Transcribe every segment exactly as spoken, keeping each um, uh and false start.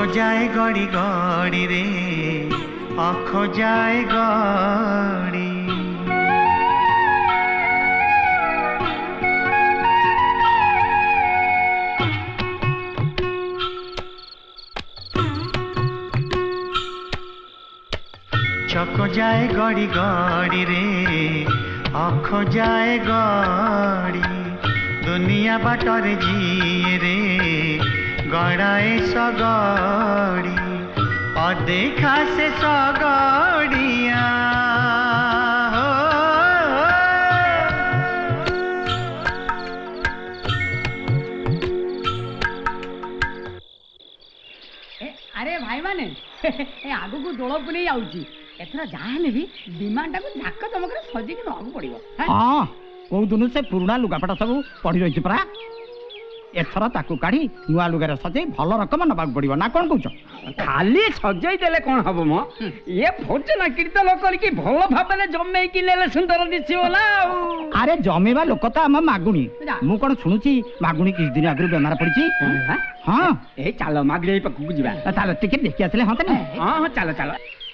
जाए गड़ी गड़ी रे अख जाए गड़ी चक जाए गड़ी गड़ी रे अख जाए गड़ी दुनिया बाटर जी रे गड़ाए सगड़ी अदेखा से सगड़िया अरे भाई माने आगु को दोल पुने आउची एथरा जाहले भी विमान टाको झाक चमकरे सजी के नहु पड़िबो हां को दुनु से पुराना लुगापटा सब पड़ी रही परा एथरा ताकू काढ़ी नुआ लुगारे सजे भल रकम नबाक पड़िबो ना कोन कहउछ खाली सजई देले कोन हबो म ये भोजना कीर्तन करके भल भाबले जम्मे कि लेले सुंदर दिसिबो ना अरे जमेबा लोक त हम मागुणी मु कोन सुनुची मागुणी किछ दिन आगु बेमार पड़िची हां ए चलो मागले पकु जिबा चलो टिकट देखि आसले हते ना हां हां चलो चलो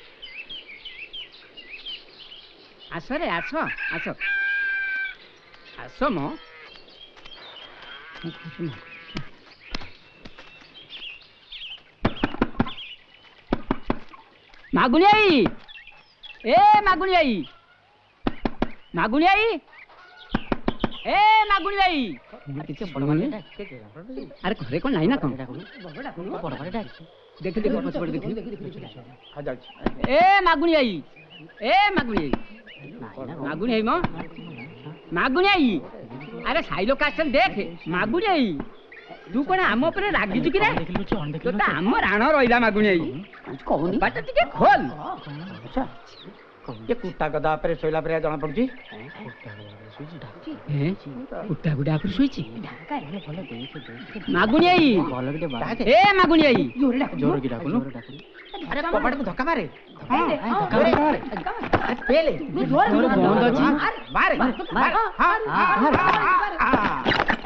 आसो रे आसो आसो आसो मो मागुनी आई ए मागुनी आई मागुनी आई ए मागुनी आई अरे घरे कौन नहीं ना कौन देख देख पछ पड़ देख ए मागुनी आई ए मागुनी मागुनी आई मो मागुनी आई अरे साइलो कास्टन देख मागुनी आई तू कोन आम ऊपर रागी छु कि रे तो ता आम राण रहिला मागुनी आई कहूनी बाटा टिके खोल अच्छा ये कुत्ता गदा पर सोइला पर जणा पड़जी ए कुत्ता गुडा पर सोइची मागुनी आई ए मागुनी आई जोर डाक जोर की डाकुनु अरे कपड़ को धक्का मारे हां धक्का मारे अरे पेले जोर बंद अछि मारे मार हां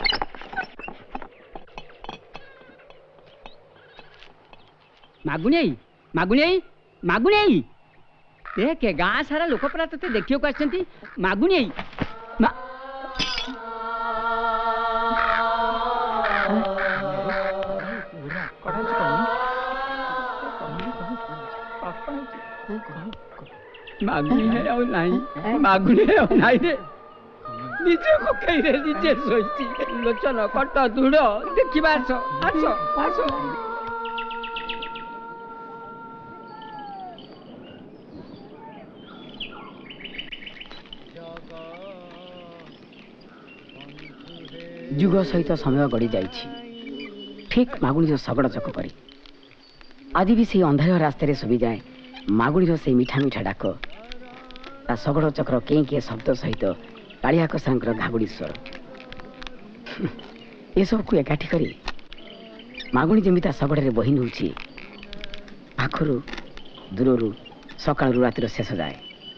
मागुनी आई मागुनी आई मागुनी आई देख गाँ सारा लोक परा तते देखियो को आछंती मागुनी आई मा मागुनी है और नहीं मागुनी है और नहीं रे निजे को कही रे निजे सोची लोचन कट दूर देखिबा आसो आसो आसो जुग सहित समय गड़ी जाइछि ठीक मागुणी शगड़ चक परी आज भी से अंधार रास्ते शोभि जाए मागुणी से मीठा मीठा डाक ता शगड़ चक्र के के शब्द सहित कालिया कसांकर घागुड़ी स्वर ये सब को एकाठी करी मागुणी जमिता शगड़ रे बहिन होछि पाखरु दूररु सकाळरु रातिर शेष जाए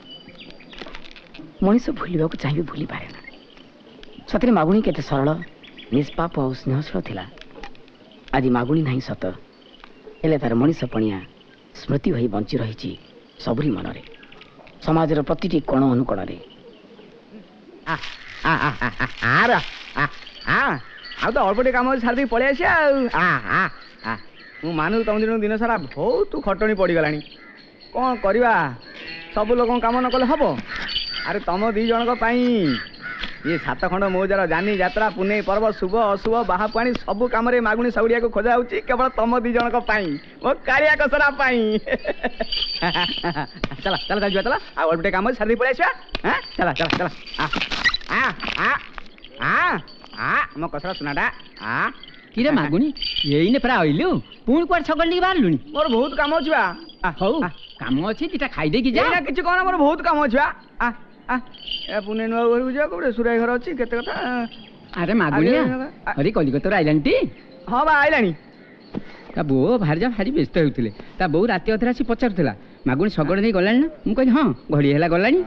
मनीष भूलिबा को चाहिए भूली पारे ना सतरे मागुणी केते सरल निष्पाप और स्नेहशील थिला आज मागुणी नहीं सत हेले तार मनीष पणिया स्मृति होई बंची रही सबरी मनरे समाजर प्रतिटी कोण अनुकोण रे आ आ आ आ आ आ आ तो अल्पटे काम सारी पळै आसी आ आ आ मु मानु तुम दिन दिन सारा बहुत खटणी पड़ी गलानी कौन करवा सब लोक काम न कले हबो अरे तुम दी जनक पाई ये सात खंड मौजार जानी यात्रा पुणे पर्व शुभ अशुभ बाहापाणी सब कम मागुणी साउड़िया को खोजा हो केवल तुम दी जनक मो कालिया कसरा चला चला चल चला आटे कम सारी पड़े चला चला चला आ आ आ आ मो कसरा सुनाटा आ कि रे मागुणी यही परा आइलु पुणी कुआर छगल नहीं बाहरलुनी मोर बहुत काम अछि बा हौ काम अछि दिटा खाइ दे कि जा ना किछ कोन मोर बहुत काम अछि बा आ आ ए पुणे नुआ घर को जा कोडे सुराई घर अछि केते कथा अरे मागुणिया अरे कलिकता आइलानी ती हां बा आइलानी ता बो भार जा भारी व्यस्त होउतले ता बो राति अधरा सी पचारथला मागुणी सगड़ नहीं गलानी ना मु कहली हां घड़ी हैला गलानी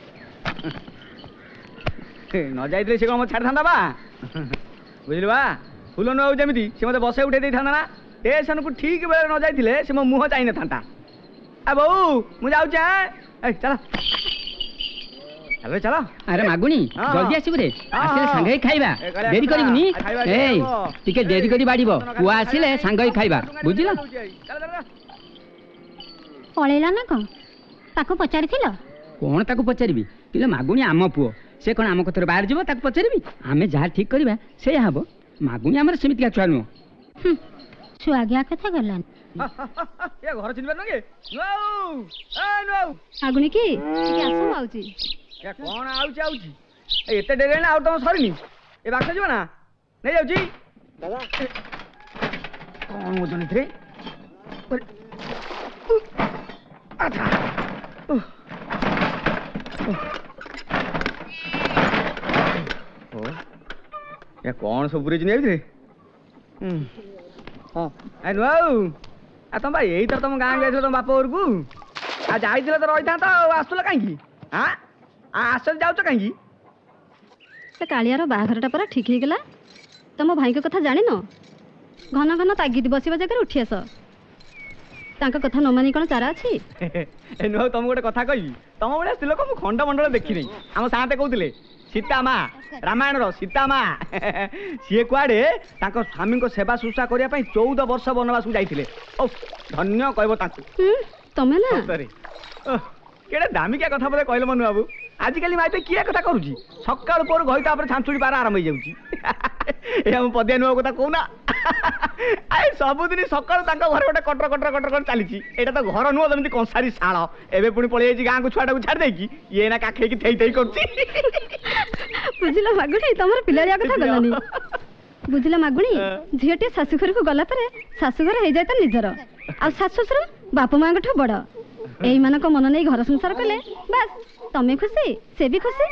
न जाइतले से कोन छाड़ थांदा बा बुझिलबा फुल नुआ जेमिति से मते बसे उठे दे थांदा ना स्टेशन को ठीक बेले न जाइथिले से मो मुह चाहि न थांता आ बहू मु जाउ छे ए चलो चलो चलो अरे मागुनी जल्दी आसिबु रे आसिले सांगे खाइबा देरी करिबनी ए टिके देरी करी बाड़ीबो पुआ आसिले सांगे खाइबा बुझिला पळेला ना कोन ताको पचारिथिलो कोन ताको पचारिबी किले मागुनी आम पुओ से कोन आम कथरे बाहर जीवो ताको पचारिबी आमे जहा ठीक करबा से हाबो मागुनी हमर समिति का छुआ नु छुआ गया कथा गलान ये घर चिनबे नगे नो ए नो मागुनी की की आसो आउची या कोन आउची आउची ए एते डेरे ना आउ तम सरीनी ए बाक्स जीव ना नै जाउची दादा कोन ओजन थे अच्छा या कौन सब बुरी जिने रे हम हां ए नो आ तुम भाई एई तर तुम गां गए तुम बाप घर को आ जाई दिले तो रही था तो आसुला काई की हां आ आसल जाउ तो काई की से कालियार बाघरटा पर ठीक हे गेला तुम भाई के कथा जानि न घन घन तागी बसिबा जगह उठी आस तांका कथा न मानी कोन चारा अछि ए नो तुम गोटे कथा कहि तुम बडे स्त्री लोक मु खंड मंडल देखि नै हम साथे कहउतिले सीता माँ रामायण रो सीता माँ सी कुआडे स्वामी को सेवा शुश्रूषा करने चौदह वर्ष वनवास को जाइए धन्य कह तमें ना केड़े दामिकिया कथा बोले कहल मनु बाबू आजिकल माइपे किए कथा करुची सकाल पर घई छांचुड़ी पार आरंभ हो जाऊँ पदिया नुआ कथा कहूना आई सबुदिन सकाल घर गोटे कटर कटर कटर कर चली एटा तो घर नुह जमी कंसारी शाल एवं पुणी पलि गाँव को छुआटा को छाड़ देकी ये ना काखेकी थई थई कर बुझिला मागुणी तमर पिलारिया कथा गलानी बुझिला मागुणी झीटी शाशुघर को गला परे शाशुघर हो जाए तो निजर आ शाशुश्र बाप माँ ठू बड़ एई मानक मन नहीं घर संसार कले बस तमे खुशी से भी खुशी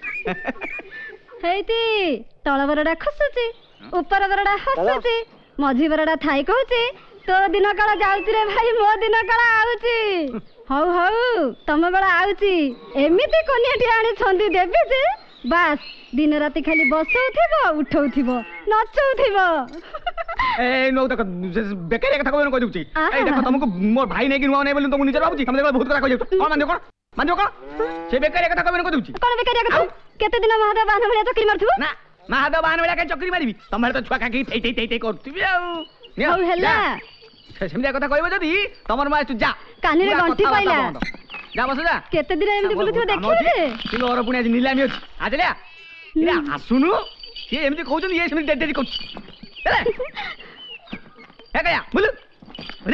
हेती तଳ ବରଡା ଖସୁଛି ଉପର ବରଡା ହସୁଛି ମଝି ବରଡା ଥାଇ କହୁଛି ତୋ ଦିନ କାଳ ଯାଉଛି ରେ ଭାଇ ମୋ ଦିନ କାଳ ଆଉଛି ହଉ ହଉ ତମ ବେଳ ଆଉଛି ଏମିତି କନ୍ୟାଟି ଆଣିଛନ୍ତି ଦେବି ଯେ ବାସ୍ ଦିନ ରାତି ଖାଲି ବସଉଥିବ ଉଠଉଥିବ ନଚଉଥିବ ए नो तक बेकारी कथा कोन कह दूची ए देखो तुमको मोर भाई नै कि नुआ नै बोली तुमको निजर बाबूजी हम देखो बहुत कथा कह जाऊ कोन मान कोन मान कोन से बेकारी कथा कोन कह दूची कोन बेकारी कथा केते दिन महादेव बाहन भलिया चक्री मारथुबो ना महादेव बाहन भलिया के चक्री मारिबी तमरे तो छुआ काकी थई थई थई करथिबी आ हौ हेला सेमिया कथा कहबो जदी तमर मा तू जा कानी रे गंठी पाइला जा बस जा केते दिन एमती बोलथु देखि रे तिलो और पुणी आज नीलामी अछि आजलिया इरा आसुनु ये एमती कहउछन ये सेमि डेड डेड कहउछ चले है गया बोल अरे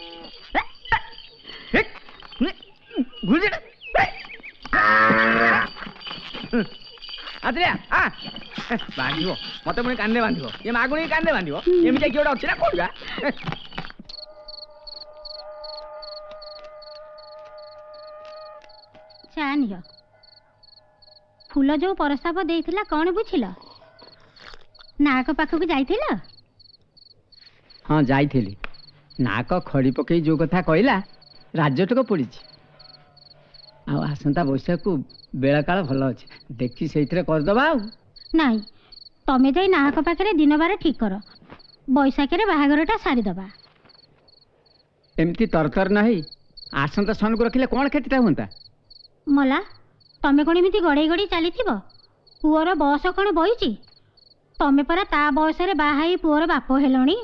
एक भूल जा आजलिया हां बांधिबो मते पुणी कान्ने बांधिबो ये मागुणी कान्ने बांधिबो एमि कियोडा अछि ना कोडा चानियो फूल जो परस्ताप देइथिला कोन बुझिला नाक पाखक जाइथिला हाँ जाइथिली नाक खड़ी पकई जो कथा कहला राज्यटक पड़ी आसंता बैशाख को बेला काल भल अच्छे देखी से करदबा नाई तमे जाई नाक पाखे दिन बार ठीक कर बैशाख बाहागरटा सारीदबा एमती तरतर नहीं आसंता सन को रखिले कौन क्षतिटा हुंता मला तमे कौन एमती गड़े गड़ी चली पुअर बयस कौन बही तमे परा ता बयस बाहाई पुअर बाप हेलणी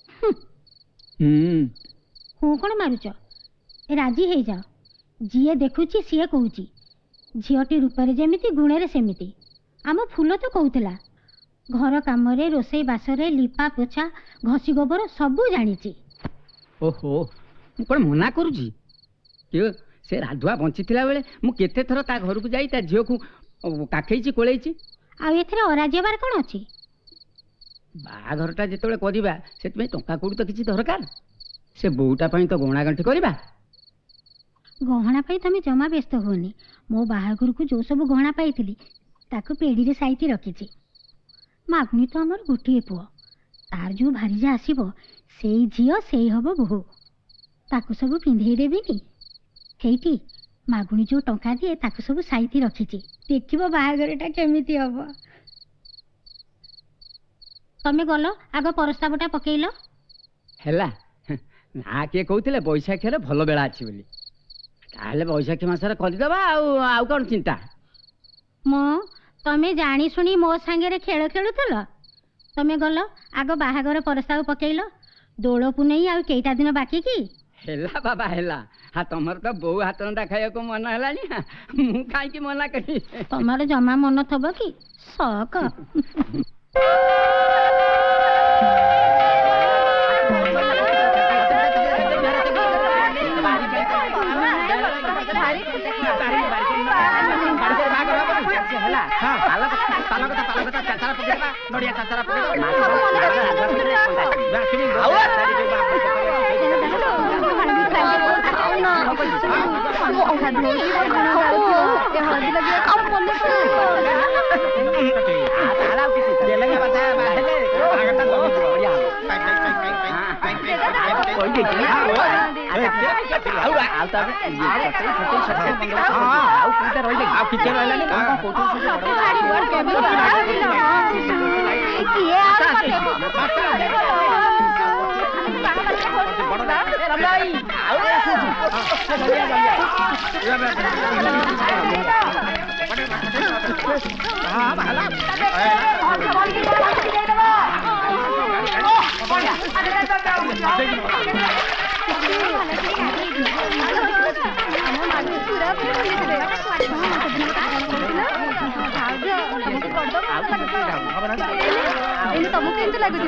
हूँ कौन मारुच राजी हो जाओ जीए देखुची सीए कहूची झीटी रूपरे जेमिति गुणे सेमिति आम फूल तो कहूला घर काम रोसई बासरे लिपा पोछा घसी गोबर सबू जानी ओहो कौन मना करुची से राधुआ बंची बेले मुझे थर ता घर को जाई ता झील को काखई कोलैची आउ अराजिबार कौन अच्छी बाघरटा जिते करवा से टंका कौड़ी तो किसी दरकार से बोटा तो गहना गंठी करवा गहना तुम जमा व्यस्त होनी मो बाहाघर को जो सब गहना पाई ताको पेड़ी रे साइती रखी मागुणी तो आमर गोटे पुओ तार जो भारीजा आसब से झील से हम बोहू ताको सब पिंधे देवी हेटी मागुणी जो टंका दिए ताको सब साइती रखी देखिबो बाहाघरटा केमिति हबो तमे गल आग परस्तावटा पकेइल ହେଲା ନା କିଏ କହୁଥିଲେ ବୈଶାଖୀରେ ଭଲ ବେଳା ଅଛି ବୋଲି ତାହେଲେ ବୈଶାଖୀ ମାସରେ କରିଦେବା ଆଉ ଆଉ କ'ଣ ଚିନ୍ତା ମୁଁ ତମେ ଜାଣି ଶୁଣି ମୋ ସାଙ୍ଗରେ ଖେଳ ଖେଳୁଥିଲ ତମେ ଗଲ ଆଗ ବାହାଘର ପ୍ରସ୍ତାବ ପକେଇଲ ଦୋଳ ପୁନେଇ ଆଉ କେଇଟା ଦିନ ବାକି କି ହେଲା ବାବା ହେଲା ହଁ ତମର ତ ବୋଉ ହାତ ରନ୍ଧା ଖାଇବାକୁ ମନ ହେଲାଣି ମୁଁ କାହିଁକି ମନା କରିବି ତମର ଜମା ମନ ଥବ କି ସକ ତମକୁ କେମିତି ଲାଗୁଛି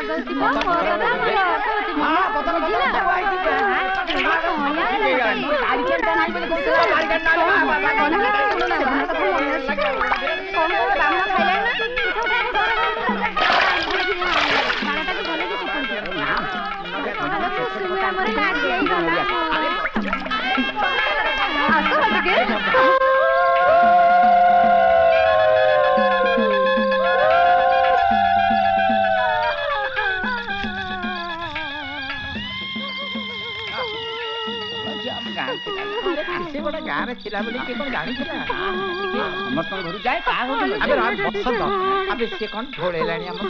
ଗାଁରେ ଥିଲା ବୋଲି କିଏ କ'ଣ ଜାଣିଥିଲା ସମସ୍ତଙ୍କ ଘରୁ ଯାଏ କାହା ଘରୁ ଆବେ ସିଏ କ'ଣ ଢୋଳେଇଲାଣି ଆମ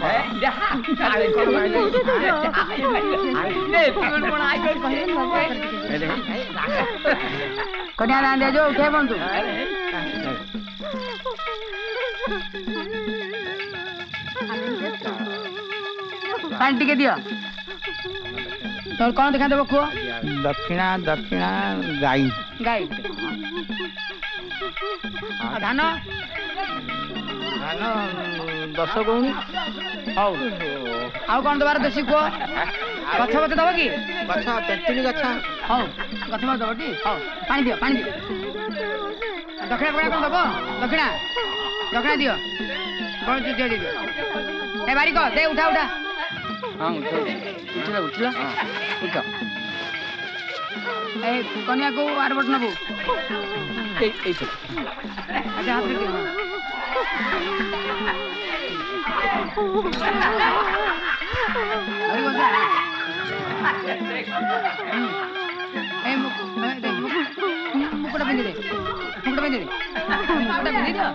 କନ୍ୟା ନା ଦିଆଯିବ ଉଠେଇ ବନ୍ଧୁ ପାଣି ଟିକେ ଦିଅ ତୋର କ'ଣ ଦେଖାଦେବ କୁହ ଦକ୍ଷିଣା ଦକ୍ଷିଣା ଗାଈ ଗାଈ ଧାନ ଧାନ ଦଶ ଗଉଣି ହଉ ଆଉ କ'ଣ ଦେବାର ଦେଶୀ କୁହ ଗଛ ଗଛ ଦେବ କି ଗଛ ତେନ୍ତୁଳି ଗଛ ହଉ ଗଛ ମଛ ଦେବ ଟି ହଉ ପାଣି ଦିଅ ପାଣି ଦିଅ ଦକ୍ଷିଣା ଫକ୍ଷିଣା କ'ଣ ଦେବ ଦକ୍ଷିଣା ଦକ୍ଷିଣା ଦିଅ କ'ଣ ଦିଅ ଦିଅ ଏ ବାରିକ ଦେ ଉଠା ଉଠା ହଁ ଉଠିଲ ଉଠିଲ ଉଠ ଏ କନ୍ୟାକୁ ଆର ପଟ ନେବୁ ଆଚ୍ଛା ହାତରେ ଦିଅ ମୁକୁଟ ପିନ୍ଧି ଦେ ମୁକୁଟ ପିନ୍ଧି ଦେ ମୁକୁଟ ପିନ୍ଧି ଦିଅ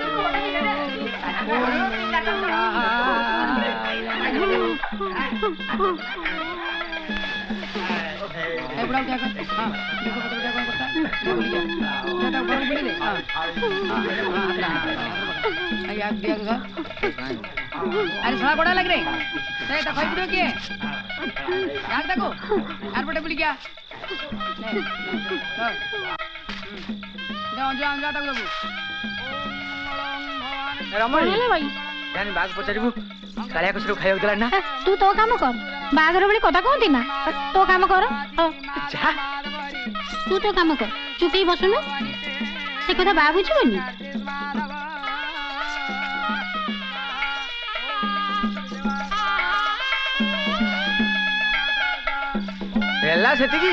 बुढ़ा उठा कर हां देखो पत्र उठा कर करता बोल गया उठा बोल बोल दे हां हां याद दिया का अरे साला बड़ा लग रे ते तो खाई के याद देखो यार बड़े बोल गया जाओ जाओ जा तक बाबू रमण हेलो भाई जानी बाग पचारिबु कालिया कसरो खाइयो देला ना तू तो काम कर बागर बेले कथा कहती ना तो काम कर जा तू तो काम कर चुप ही बसुन से कथा बा बुझबनी एला सेति की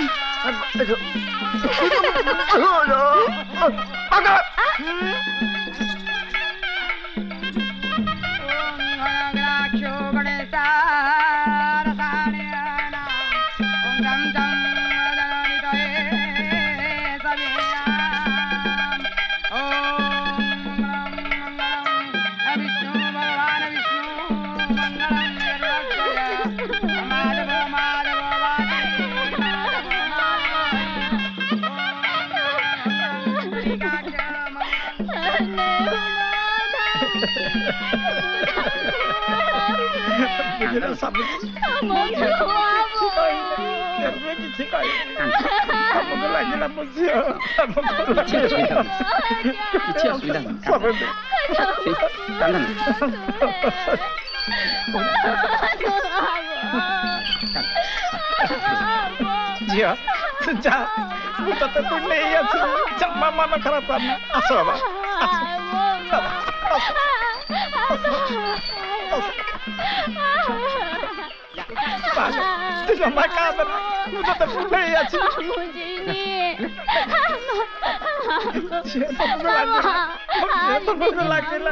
Madhava ବୁଝିଲ ସବୁ ଏବେ କିଛି କହିଲେ ଆମକୁ ଲାଗିଲା ମୋ ଝିଅ କିଛି ଅସୁବିଧା ନାହିଁ କିଛି ଅସୁବିଧା ନାହିଁ ଝିଅ ତୁ ଯା ମୁଁ ତତେ ତୁ ନେଇ ଆସିବି ଜମା ମନ ଖରାପ କରନା ଆସ ବାବା ତୁ ଜମା କାନ୍ଦନା ମୁଁ ତତେ ତୁ ନେଇ ଆସିବି ଝିଅ ତମକୁ ଲାଗିଲା ଝିଅ ତମକୁ ଲାଗିଲା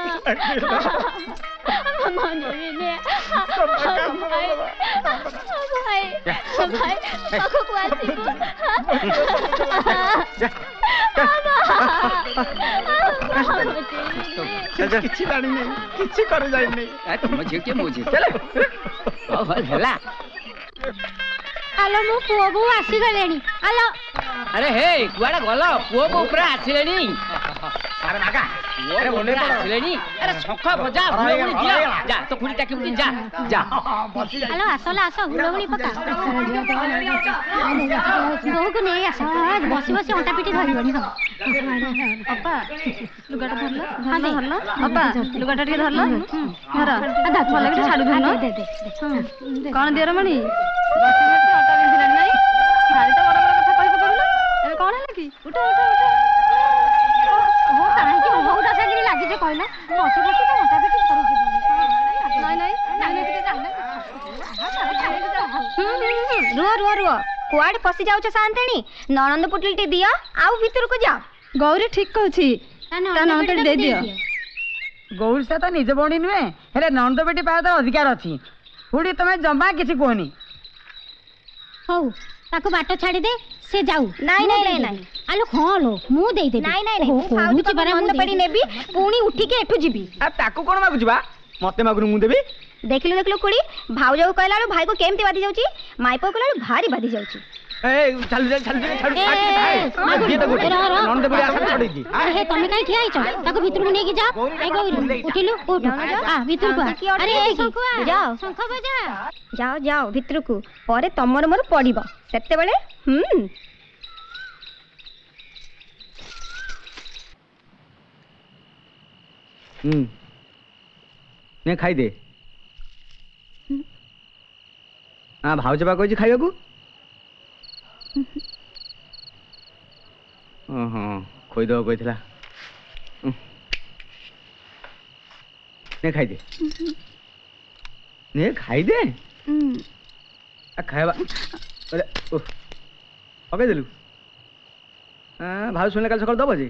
କିଛି ଜାଣିନି କିଛି କରି ଯାଇନି ତୁମ ଝିଅ କିଏ ମୋ ଝିଅ ହେଲା ଆଲୋ ମୋ ପୁଅ ବୋଉ ଆସିଗଲେଣି ଆଲୋ ଆରେ ହେ କୁଆଡେ ଗଲ ପୁଅ ବୋଉ ପୁରା ଆସିଲେଣି ଆରେ ମାଗା ଆରେ ଓନେ ଆସିଲେଣି ଆରେ ଶଙ୍ଖ ବଜା ହୁଳହୁଳି ଦିଅ ଯା ତ କୁଡ଼ି ଡାକିବୁ ଯା ଯା ଆଲୋ ଆସଲ ଆସ ହୁଳହୁଳି ପକା ବୋଉକୁ ନେଇ ଆସ ବସି ବସି ଅଣ୍ଟା ପିଠି ଧରିବନି ହଁ ଅପା ଲୁଗାଟା ଧରଲ ଧରଲ ଅପା ଲୁଗାଟା ଟିକେ ଧରଲ ଧର ଭଲ କି ଛାଡୁ ଧରଲ କଣ ଦିଅର ମଣି ବସି ବସି ଅଣ୍ଟା ପିନ୍ଧିଲାଣି ନାଇଁ ଭାରି ତ ବଡ ବଡ କଥା କହି ପକଉଲ ଏବେ କଣ ହେଲା କି ଉଠ ଉଠ ଉଠ ଓ କାହିଁକି ବହୁତ ଆଶାଗିରି ଲାଗିছে କହିଲ ବସି ବସି ତ ଅଣ୍ଟା ପିଠି ଧରୁଛି ନାଇଁ ନାଇଁ ନାଇଁ ଟିକେ ଚାଲ ରୁହ ରୁହ ରୁହ କୁଆଡେ ପଶି ଯାଉଛ ସାନ୍ତେଣୀ ନଣନ୍ଦ ପୁଟୁଳିଟି ଦିଅ ଆଉ ଭିତରକୁ ଯାଅ ଗୌରୀ ଠିକ କହୁଛି ତା ନଣନ୍ଦ ଦେଇ ଦିଅ ଗୌରୀ ସହିତ ନିଜ ଭଉଣୀ ନୁହେଁ ହେଲେ ନଣନ୍ଦ ବେଟି ପାଇବା ତାର ଅଧିକାର ଅଛି ପୁଣି ତମେ ଜମା କିଛି କୁହନି ହଉ ତାକୁ ବାଟ ଛାଡ଼ିଦେ ସେ ଯାଉ ନାଇଁ ନାଇଁ ନାଇଁ ନାଇଁ ଆଲୋ ହଁ ଲୋ ମୁଁ ଦେଇଦେବି ନାଇଁ ନାଇଁ ନାଇଁ ଭାଉଜ ନଣନ୍ଦ ପେଡି ନେବି ପୁଣି ଉଠିକି ଏଠୁ ଯିବି ତାକୁ କଣ ମାଗୁଛି ବା ମତେ ମାଗୁନି ମୁଁ ଦେବି ଦେଖିଲୁ ଦେଖିଲୁ କୁड़ी ଭାଉଜକୁ କହିଲା ବେଳୁ ଭାଇକୁ କେମିତି ବାଧି ଯାଉଛି ମାଇପ କହିଲା ବେଳୁ ଭାରି ବାଧି ଯାଉଛି ତମେ କାଇଁ ଠିଆ ହେଇଛ ତାକୁ ଭିତରକୁ ନେଇକି ଯା ଉଠିଲୁ ଭିତରକୁ ଯାଅ ଶଙ୍ଖ ବଜା ଯାଅ ଯାଅ ଭିତରକୁ ପରେ ତମର ମୋର ପଡିବ ସେତେବେଳେ ହୁଁ ହୁଁ ନେ ଖାଇଦେ ହଁ ଭାଉଜ ବା କହିଛି ଖାଇବାକୁ ହଁ ଖୋଇଦେବ କହିଥିଲା ନେ ଖାଇଦେ ନେ ଖାଇଦେ ଖାଇବା ପକେଇଦେଲୁ ଭାଉଜ ଶୁଣିଲେ କାଲି ସକାଳୁ ଦବ ଯେ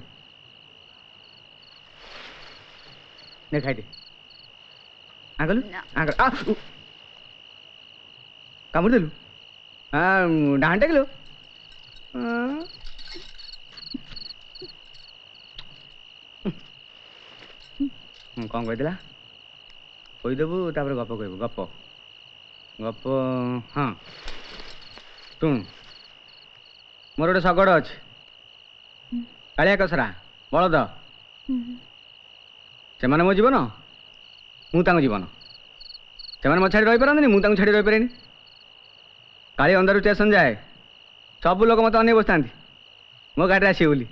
ନେ ଖାଇଦେ ଆଗଲୁ କାମୁଡ଼ି ଦେଲୁ ଡାହାଣ ଟେକିଲୁ କଣ କହିଥିଲା କହିଦେବୁ ତାପରେ ଗପ କହିବୁ ଗପ ଗପ ହଁ ଶୁଣୁ ମୋର ଗୋଟେ ଶଗଡ଼ ଅଛି କାଳିଆ କସରା ବଳଦ ସେମାନେ ମୋ ଜୀବନ ମୁଁ ତାଙ୍କ ଜୀବନ ସେମାନେ ମୋ ଛାଡ଼ି ରହିପାରନ୍ତିନି ମୁଁ ତାଙ୍କୁ ଛାଡ଼ି ରହିପାରେନି କାଳି ଅନ୍ଧାରୁ ଷ୍ଟେସନ ଯାଏ ସବୁ ଲୋକ ମୋତେ ଅନେଇ ବସିଥାନ୍ତି ମୋ ଗାଡ଼ିରେ ଆସିବେ ବୋଲି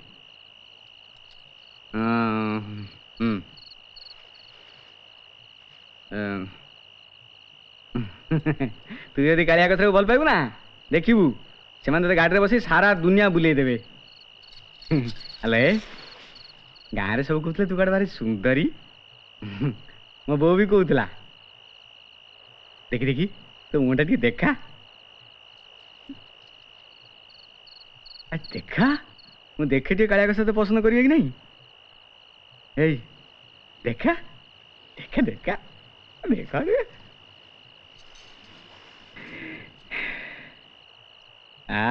ତୁ ଯଦି କାଳିଆ କଥାକୁ ଭଲ ପାଇବୁ ନା ଦେଖିବୁ ସେମାନେ ତୋତେ ଗାଡ଼ିରେ ବସି ସାରା ଦୁନିଆ ବୁଲେଇ ଦେବେ ହେଲେ ଗାଁରେ ସବୁ କହୁଥିଲେ ତୁ କାଳେ ଭାରି ସୁନ୍ଦରୀ ମୋ ବୋଉ ବି କହୁଥିଲା ଦେଖି ଦେଖି ତୋ ମୁହଁଟା ଟିକେ ଦେଖା ଦେଖା ମୁଁ ଦେଖେ ଟିକେ କାଳିଆ ସହିତ ପସନ୍ଦ କରିବେ କି ନାହିଁ ଏଇ ଦେଖା ଦେଖା ଦେଖା ଦେଖା ଆ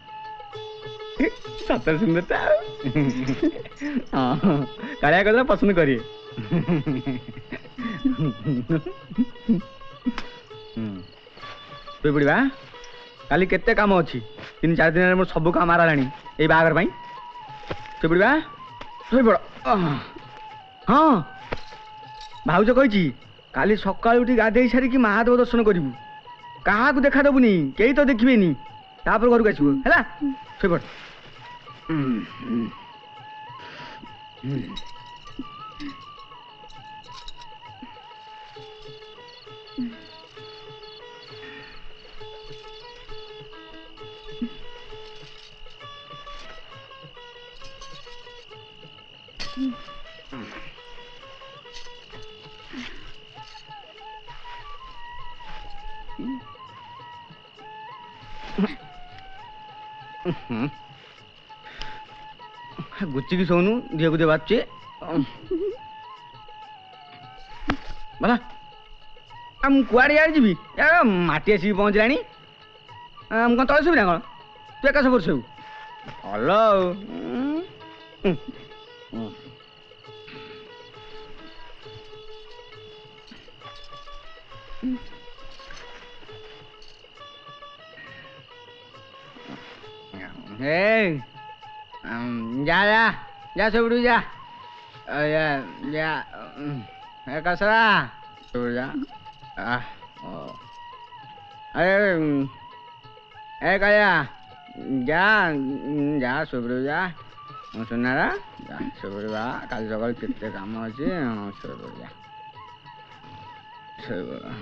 ସତରେ ସୁନ୍ଦରଟା ହଁ କାଳିଆ କଥା ପସନ୍ଦ କରିବେ ଶୋଇ ପଡ଼ିବା କାଲି କେତେ କାମ ଅଛି ତିନି ଚାରି ଦିନରେ ମୋର ସବୁ କାମ ଆରାଲାଣି ଏଇ ବାହାଘର ପାଇଁ ଶୋଇ ପଡ଼ିବା ଶୋଇ ପଡ଼ ହଁ भाउज कही काली सकाल उठी गाधे सारिकी महादेव दर्शन करू क्या देखा देबुनी कई तो देखिए तापर घर को आसबू है शोपड़ गुच्ची की सोनू दिए को दे बाचे भला हम कुआड़े यार जीवी यार माटी आसी पहुंच लानी हम कौन तले सुबी ना कौन तू एका सब सब hello Hey, um, ya, ya, ya sobre ya, uh, ya, ya, um, eh kasara, sobre ya, ah, oh, eh, um, eh kaya, ya, ya sobre ya, sunara, ya sobre ya, kali sokal kita kamu aja, sobre ya, sobre,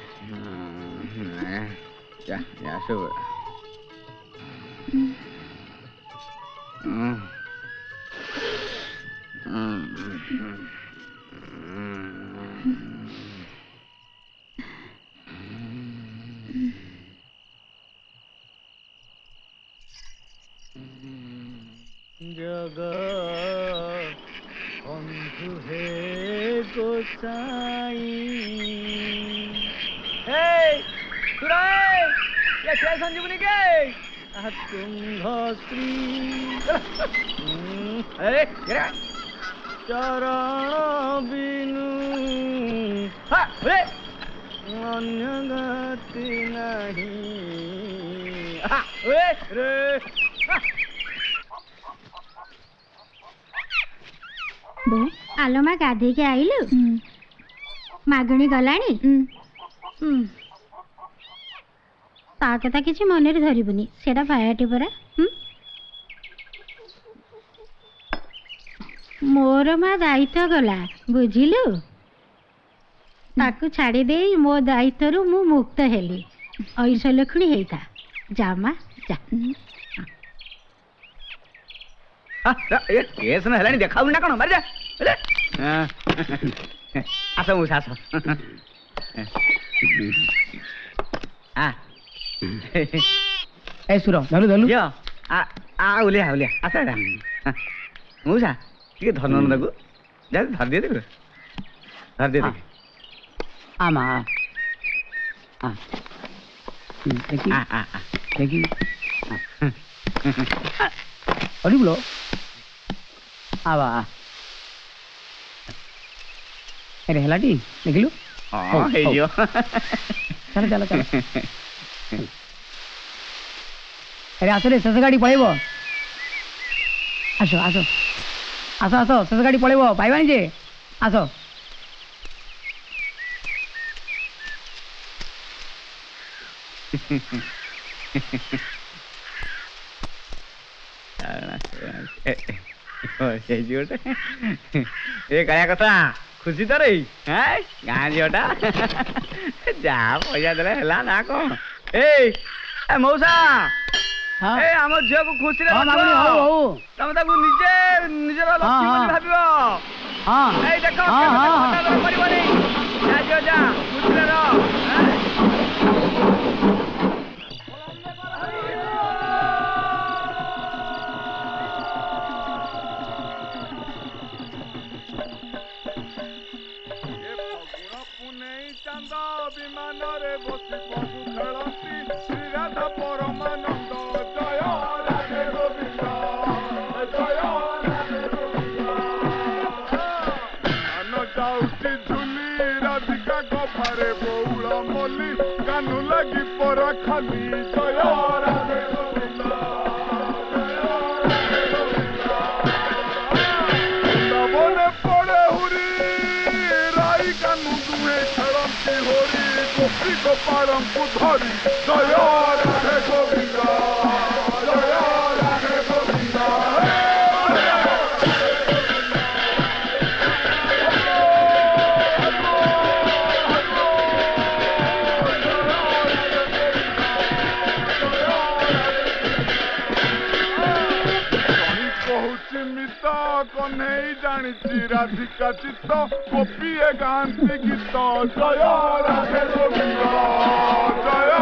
hmm, ya, ya sobre. Mm. Mm. जगा बंधु हे गोसाई हे सुराय ये क्या संजीवनी के कुंभ श्री चरण बिनु अन्य गति नहीं बो आलो मा गाधे के आइलु मागणी गलाणी ता कथा किसी मन धरबुनि सेटा भायाटी परा मोर मा दायित्व गला बुझिलु ताकू छाड़ी दे मो दायित्व रु मु मुक्त हेली ऐस लखुणी हेता जा मा जा ये केस न हेलानी देखाउ ना कोन मार जा आसो मुसा आसो आ ए सुरो धलु धलु यो आ आ उलिया उलिया आसा रा मुसा के धन न दगु जा धर दे दे धर दे दे आमा आ देखी आ आ देखी अरे बोलो आवा अरे हेलाटी देखिलु हां हे जो चलो चलो चलो अरे आसो रे शेष गाड़ी पड़ेब आसो आसो आसो आसो शेष गाड़ी पड़ेब पाइबानी जे आसो ए क्या कथा खुशी तो रही है गाँ झीटा जहाँ पैसा देले है ना कौन ए मौसा ए आम झील को खुशी तुम ताकू निजे निजर लक्ष्मी भाव ए देख जा जा खुशी रह लगी परा खाली पड़े हुरी राई गोपी गोपाल को धरी जय राधे गोविंद जय राधे गोविंद कन्हई जानी राधिका चित्त गोपी गांधी गीत जय राधे गोविंद जय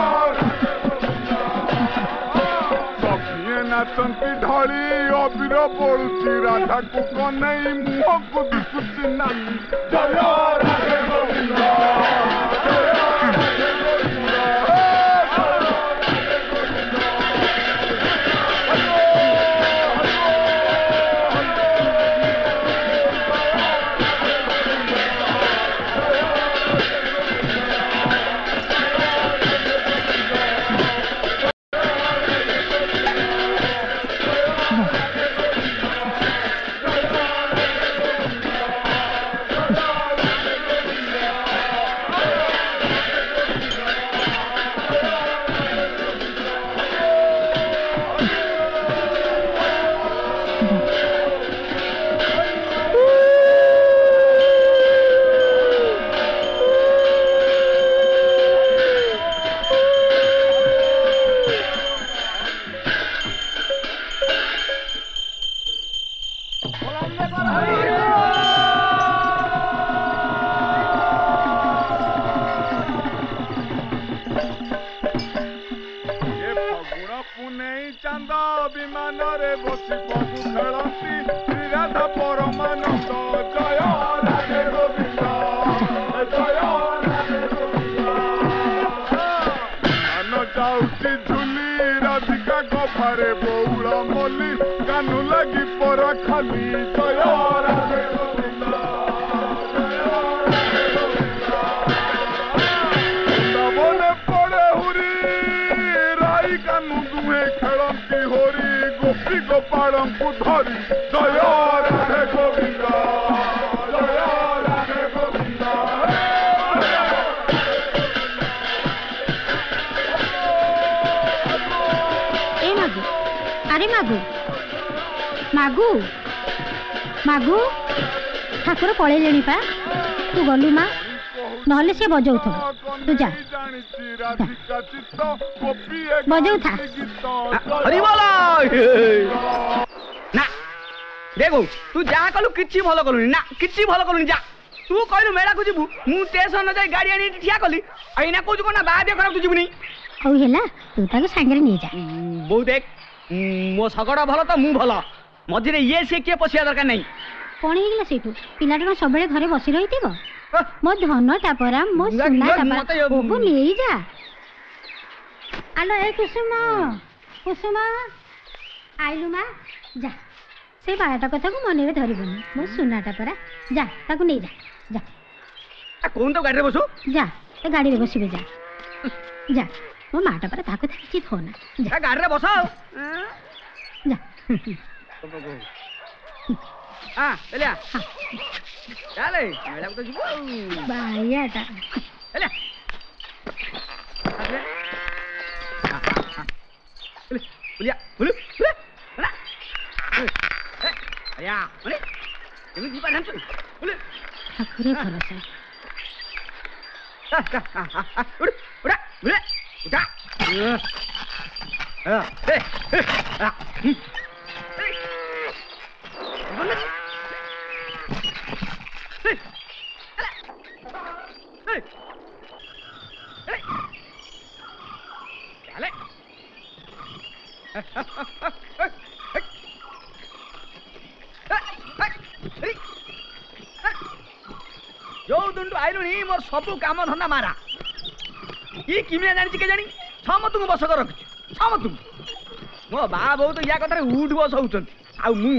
सखिए नाचंती ढली अबीर पड़ुची राधा को कन्हई मुह को दिशुची नानी जय राधे गोविंद जय राधे गोविंद ठाकुर पलैले पा तू गलु माँ नहले से बजाऊ तू जा बजाऊ था ना देखो तू जहाँ कलु किछि भल कलुनी ना किछि भल कलुनी जा तू कहलु मेला को जीवु मु स्टेशन जाई गाड़ी आनी ठिया कली आइना कहू कोना बादे खराब तू जीवनी औ हेला तू ताको सांगरे नहीं जा बहु देख मो सगड़ भल तो मु भल मझिरे ये से के पसिया दरकार नहीं कौन ହେଇଗଲା ସେଇଠୁ ପିଲାଟା ସବୁବେଳେ ଘରେ ବସି ରହିଥିବ ମୋ ଧନ ଟାପରା ମୋ ସୁନା ଟାପରା ଓହୋ ନେଇ ଯା ଆଲୋ ଏ କୁସୁମ କୁସୁମ ଆଇଲୁ ମା ଯା ସେ ବାଳାଟା କଥାକୁ ମନେରେ ଧରିବନି ମୋ ସୁନା ଟାପରା ଯା ତାକୁ ନେଇ ଯା ଯା आ कौन तो गाड़ी रे बसो जा ए गाड़ी रे बसिबे जा जा मो माटा पर ताको थाकी थोना जा गाड़ी रे बसो जा हां चलिया चले मेला तो जीवो बायाटा चलिया बोले बोलिया बोले बोले अया बोले तुम जीवा जान बोले ठाकुरे भरोसा उड़ उड़ा बोले उठा हां ए हां बोले चले जो दुंडू आइलुनी मोर सबु काम धंदा मारा ई किमिया जानि के जानि छम तुम बस कर रखछु छम तुम मो बा बहु तो या कथरे उठ बस होउछन आ मु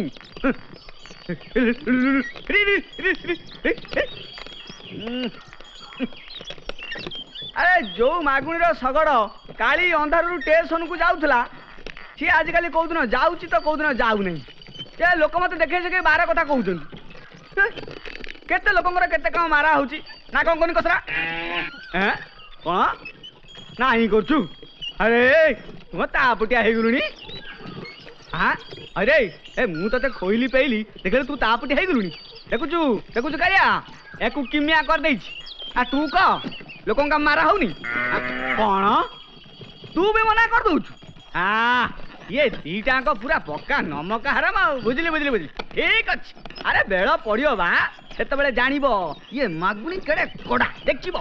अरे जो मागुणी रो सगड़ काली अंधारू स्टेशन को जाउथला सी आजिकल कौदिन जाऊँच तो कौदिन जाऊ नहीं ये लोक मत देखे से बार कथा कहते केते लोक केते कम मारा होची ना कौन कौन कसरा कौन नहीं करचु अरे तुम तापटिया हो गलुनी हाँ अरे ए मु ते खोइली पेली देख तू तापटिया हो गलुनी देखुचु देखुचु कारिया एकु किमिया कर दे आ तू कह लोक का मारा होनी कौन तू भी मना कर दू हाँ ये दीटा को पूरा पक्का नमक हराम बुझली बुझली बुझली ठीक अच्छे अरे बेड़ पड़ो बा से जान ये मागुणी केड़े कोड़ा देखी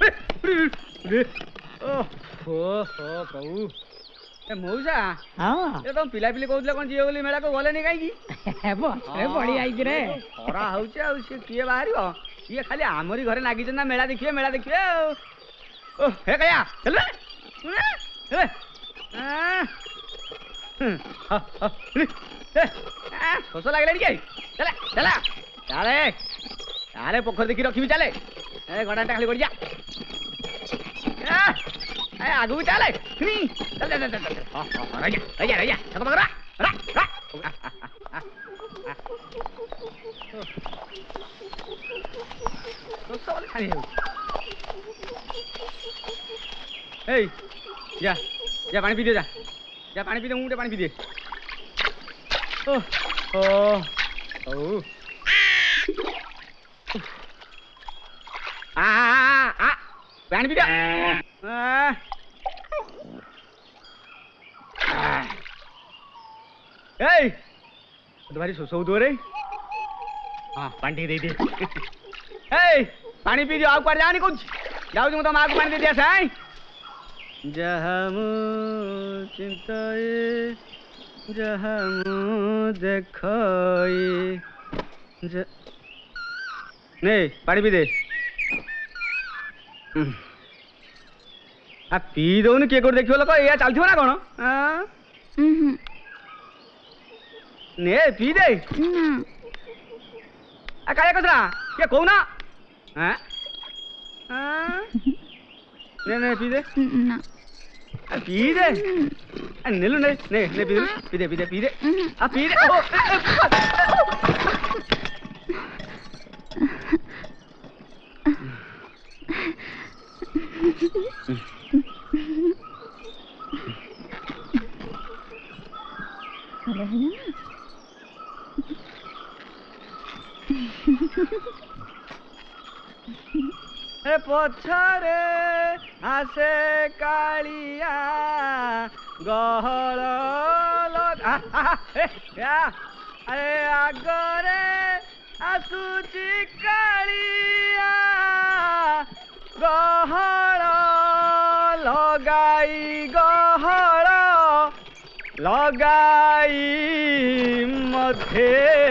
प्रभु ए मौसा हाँ ए तुम पिला पिली कहते कौन जीव बोली मेला को गले नहीं कहीं बड़ी आई रे खरा हो किए बाहर ये खाली आमरी घरे लगी ना मेला देखिए मेला देखिए हे कया चल शोष लगे चले चला चले चले पोखर देखी रखी चले गड़ा खाली बढ़िया आगू भी चले चल चल चल रैया रैया पकड़ा जा जा पानी पी दे जा जा पानी पी दे मुंह पानी पी दे ओ ओ ओ आ आ पानी पी दे ए तुम्हारी सोसो दो रे हाँ पानी दे दे ए पानी पी दियो आउ कर जानी कुछ जाओ तुम तो मां को पानी दे दिया साईं जहामु चिंताए जहामु देखई ज ने पानी पी दे आ पी दौन किए कोड देखियो लोक या चलथियो ना कोन हां ने पी दे आ काले कसरा के कहू ना हां हां ने ने पी दे ना पी दे नीलू ने ने ने पी दे पी दे पी दे पी दे आ पी दे ओ ए पछरे आसे कालिया गहल अरे आगरे आसुची कालिया गहल लगाई गहल लगाई मधे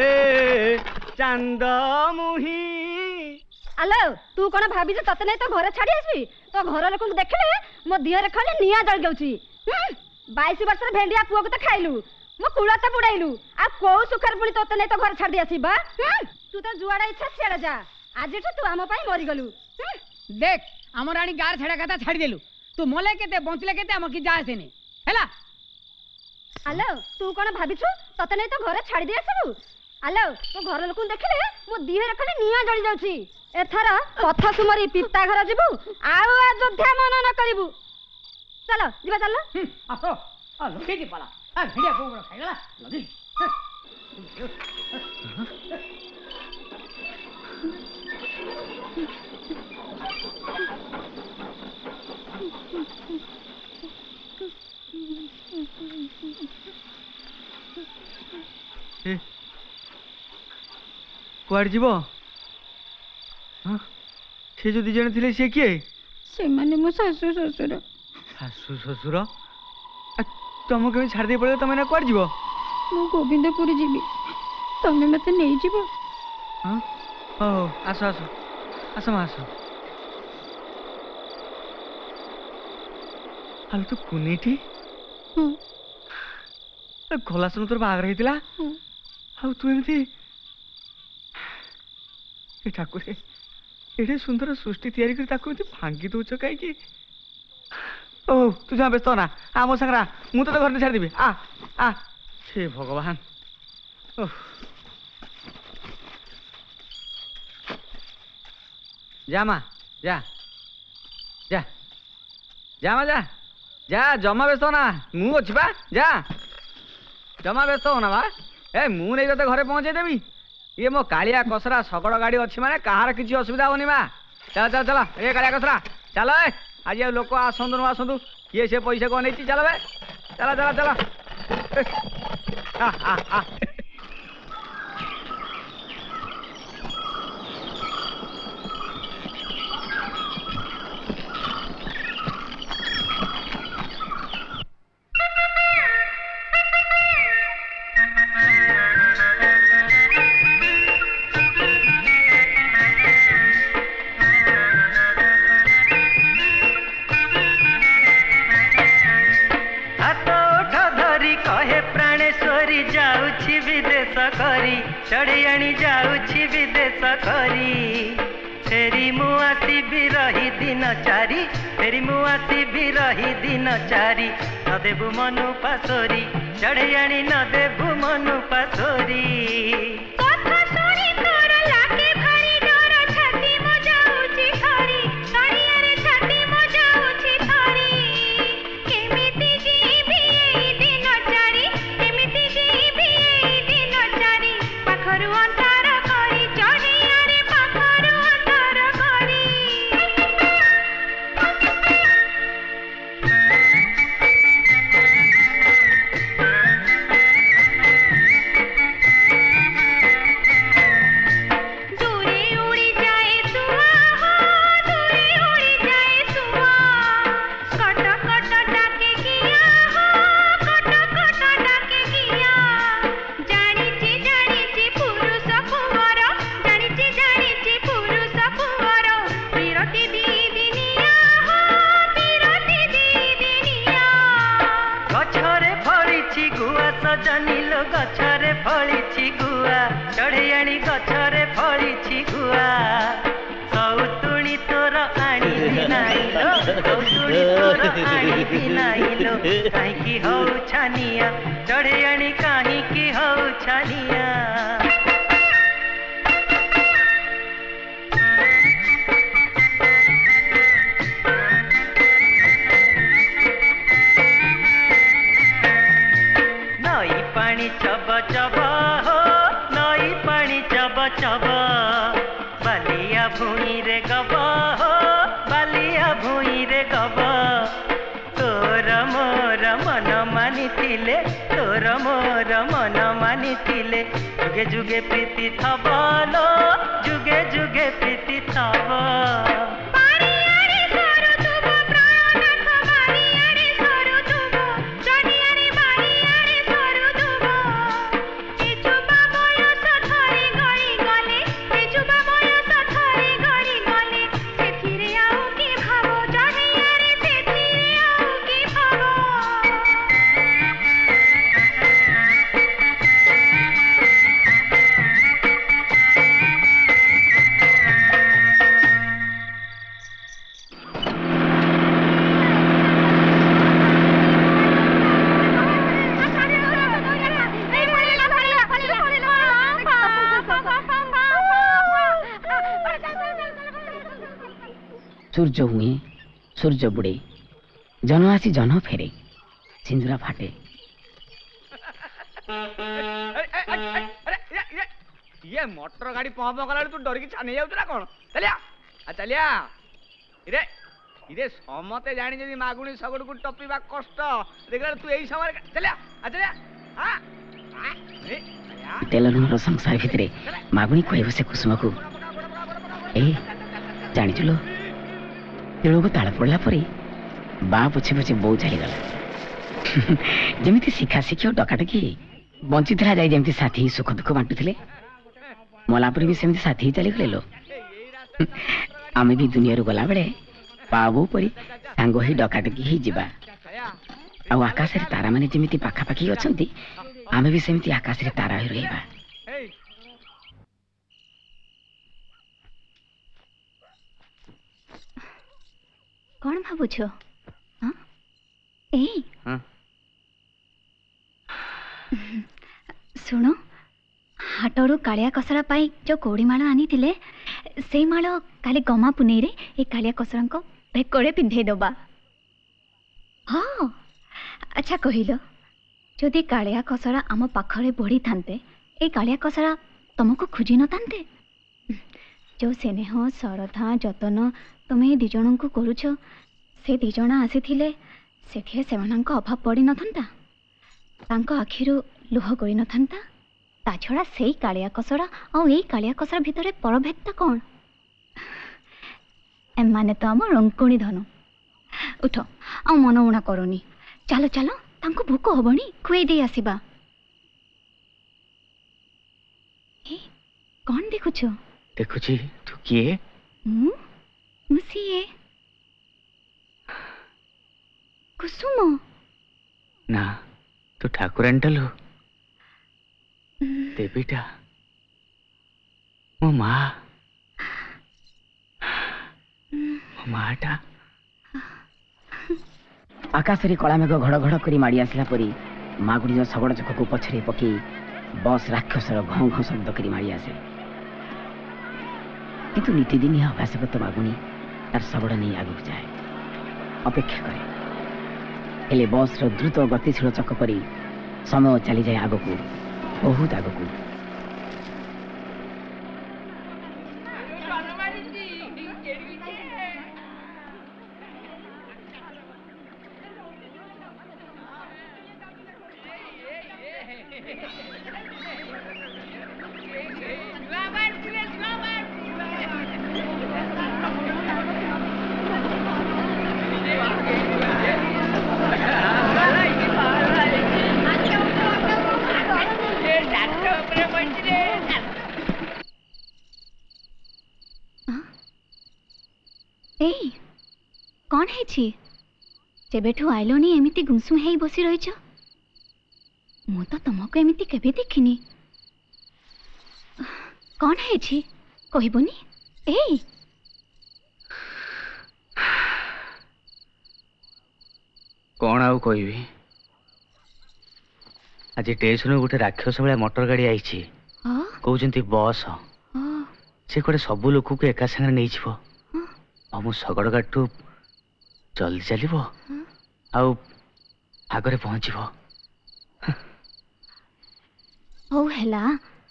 चांद मुही आलो तू कौन भाभी तते नहीं तो घर छाड़ी आसबी तो घर लोक देखले मो दिहरे खाली निया जल जाउची बाईस वर्ष भेंडिया पुआ को तो खाइलु मो कुड़ा तो बुड़ाइलु आ को सुखर पुणी तते नहीं तो घर छाड़ी आसीबा तू तो जुआड़ा इच्छा सियाड़ा जा आज तू आम पाई मरी गलु देख आम रानी गार छेड़ा कथा छाड़ी देलु तू मोले केते बंचले केते आम की जा आसेनी हैला आलो तू कौन भाबिछु तते नहीं तो घर छाड़ी दे आसबु आलो तो घर लोक देखले मो दिहरे खाली निया जली जाउची एथर पथ सुमरी पिता घर जीवु आउ अयोध्या मन न करिबु चलो जीवा चलो आसो आ लगे जी पाला आ भेड़िया को बड़ा खाइला लगे कुआड़ जीव से जो दी जण थिले से किए से माने मो सासु ससुर सासु ससुर तुम के छाड़ दे पड़े तुम ना कुआड़ जीव मो गोविंदपुर जीवी तमे मते नहीं जीव हां ओ आसो आसो आसो आसो हाल तो कुनीठी हां खोला सुन तोर बागर हेतिला हां तू एमती ए ठाकुर एडे सुंदर सृष्टि तैयारी कर ताको भांगी दौच कहीं ओ तू जहाँ व्यस्त ना आ मो संगरा मु तो घर छाड़ी देवी आ आ हे भगवान जा माँ जा जा जा मा जा जा जमा व्यस्त ना मु अच्छी बा जा जमा व्यस्त हो ना बा ए मु नहीं तो घरे पहुंचे देवी ये मो कालिया कसरा शगड़ गाड़ी अच्छी माने कहार किसी असुविधा होनी मा चल चल चल ए कालिया कसरा चल ए आज लोक आसतु न आसतु किए से पैसा को नहीं चल बे चला चला चला आ आ आ चढ़ियाणी जाऊछि विदेश करी फेरी मुआसी भी रही दिन चारी फेरी मुआसी भी रही दिन चारी न देबु मनु पासोरी चढ़ियाणी न देबु मनु पासोरी गछरे फली गुआ चढ़ियाणी गछरे फली गुआ सौतुणी तोर आनी नाइलो सौतुणी तोर आनी नाइलो काहे हौ छानिया चढ़ियाणी काहे हौ छानिया चब चब हो नई पानी चब चब बालिया भूई रे गब हो बालिया भूई रे गब तोर मोर मन मानी थिले तोर मोर मन मानी थिले जुगे जुगे प्रीति थब लो जुगे जुगे प्रीति थब सूर्य हुए सूर्य बुड़े जन आसी जन फेरे सिंदूरा फाटे ये मोटर गाड़ी पह पह गला तू डर छानी जाऊ ना कौन चलिया चलिया इरे इरे समते जानी जदि मागुणी सगड़ को टपीबा कष्ट देखला तू एई समय चलिया चलिया हां तेलनर संसार भितरे मागुणी कहब से कुसुम को ए जानी चलो तेल को ताल पड़ा पर बा पछे पछे बो चलीगला जमी शिखा शिखी और डकाटकी बंची जाए जमी साथी सुख दुख बांटुले मलापर भी सेमती साथी ही चलीगले लो आम भी दुनिया गला बेले पा बो परी सांग ही डकाटकी ही जीवा आकाश रे तारा माने जमी पाखापाखि अच्छा आम भी सेमती आकाश रे तारा ही रहिबा कौन भावुछ ए शुण हाटरू कालिया कसरा पाई जो कौड़ी माल आनी थिले से माल काली गमा पुनेई रे ए कालिया कसरा को भेकोड़े पिंधे दबा हाँ अच्छा कहल जदि कालिया कसरा आम पाखरे बढ़ी थांते ए कालिया कसरा तुमको खोजी न थांते जो स्नेह श्रद्धा जतन तुम्हें दी जन को करुछ से दी जन आसी से अभाव पड़ी न था तांको आखिरु लुह गई न था ता छड़ा से कालिया कसरा और यही कालिया कसरा भितर परभेदता कौन एमाने तो आम रंकुणी धनु उठ आ मन उणा करनी चलो चलो तांको भूक हबनी खुए दे आसीबा ए कौन देखुछ देखुची तू किए मु मुसीए कुसुम ना तू ठाकुरान टलो देवीटा मो माँ मो माटा आकाश रे कला मेघ घड़ घड़ करी माड़ी आसला परी मागुड़ी शगड़ चक को पछरे पकई बस राक्षसर घं घं शब्द करी माड़ी आसे किंतु नीतिदिन अभ्यासगत मागुणी तार शगड़ नहीं आगु जाए अपेक्षा करे हेले बस रो द्रुत गतिशील चक परी समय चली जाए आग को बहुत आग को कौन है जेबेठू आइलनी एमिति गुमसुम हेई बसी रहिछ मु तो तुमको एमिति केबे देखिनी कौन है कहबनी ए कौन आउ कहबी आज स्टेशन गोटे राक्षस भाया मोटर गाड़ी आई कहते बस से कड़े सब लोक को एका सागर नहीं जीव मु शगड़ गाठू जल्दी चलो आगरे पहुँचब हौ हैला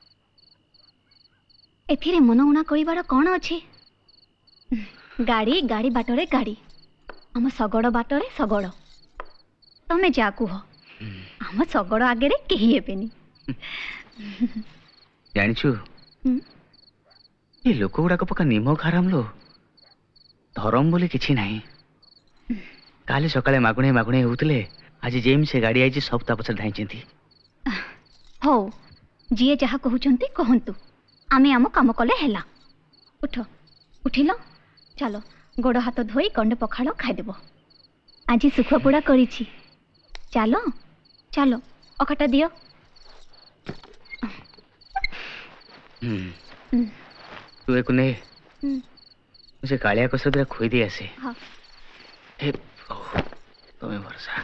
एथिरे मन उणा करिवार कौन अच्छे गाड़ी गाड़ी बाटरे गाड़ी आम शगड़ बाटरे शगड़ तमे जा कुह आम शगड़ आगे कही हेबेनी जानिछु ये लोक गुड़ाक पका निम खाराम लो धरम बोली किछि नाही काली सकाळे मागुणे मागुणे होउतले आज जेम से गाड़ी आई सब ता पछर धाइचंती हो जिए जहा कहउचंती कहंतु आमे आम काम कले हैला उठ उठिलो चलो गोड़ हाथ धोई कंड पखाड़ खाइदेब आज सुख पोड़ा करिछि चलो चलो अखटा दियो तू एक ने मुझे कालिया को सब खोई दे ऐसे हाँ हे तुम्हें भरोसा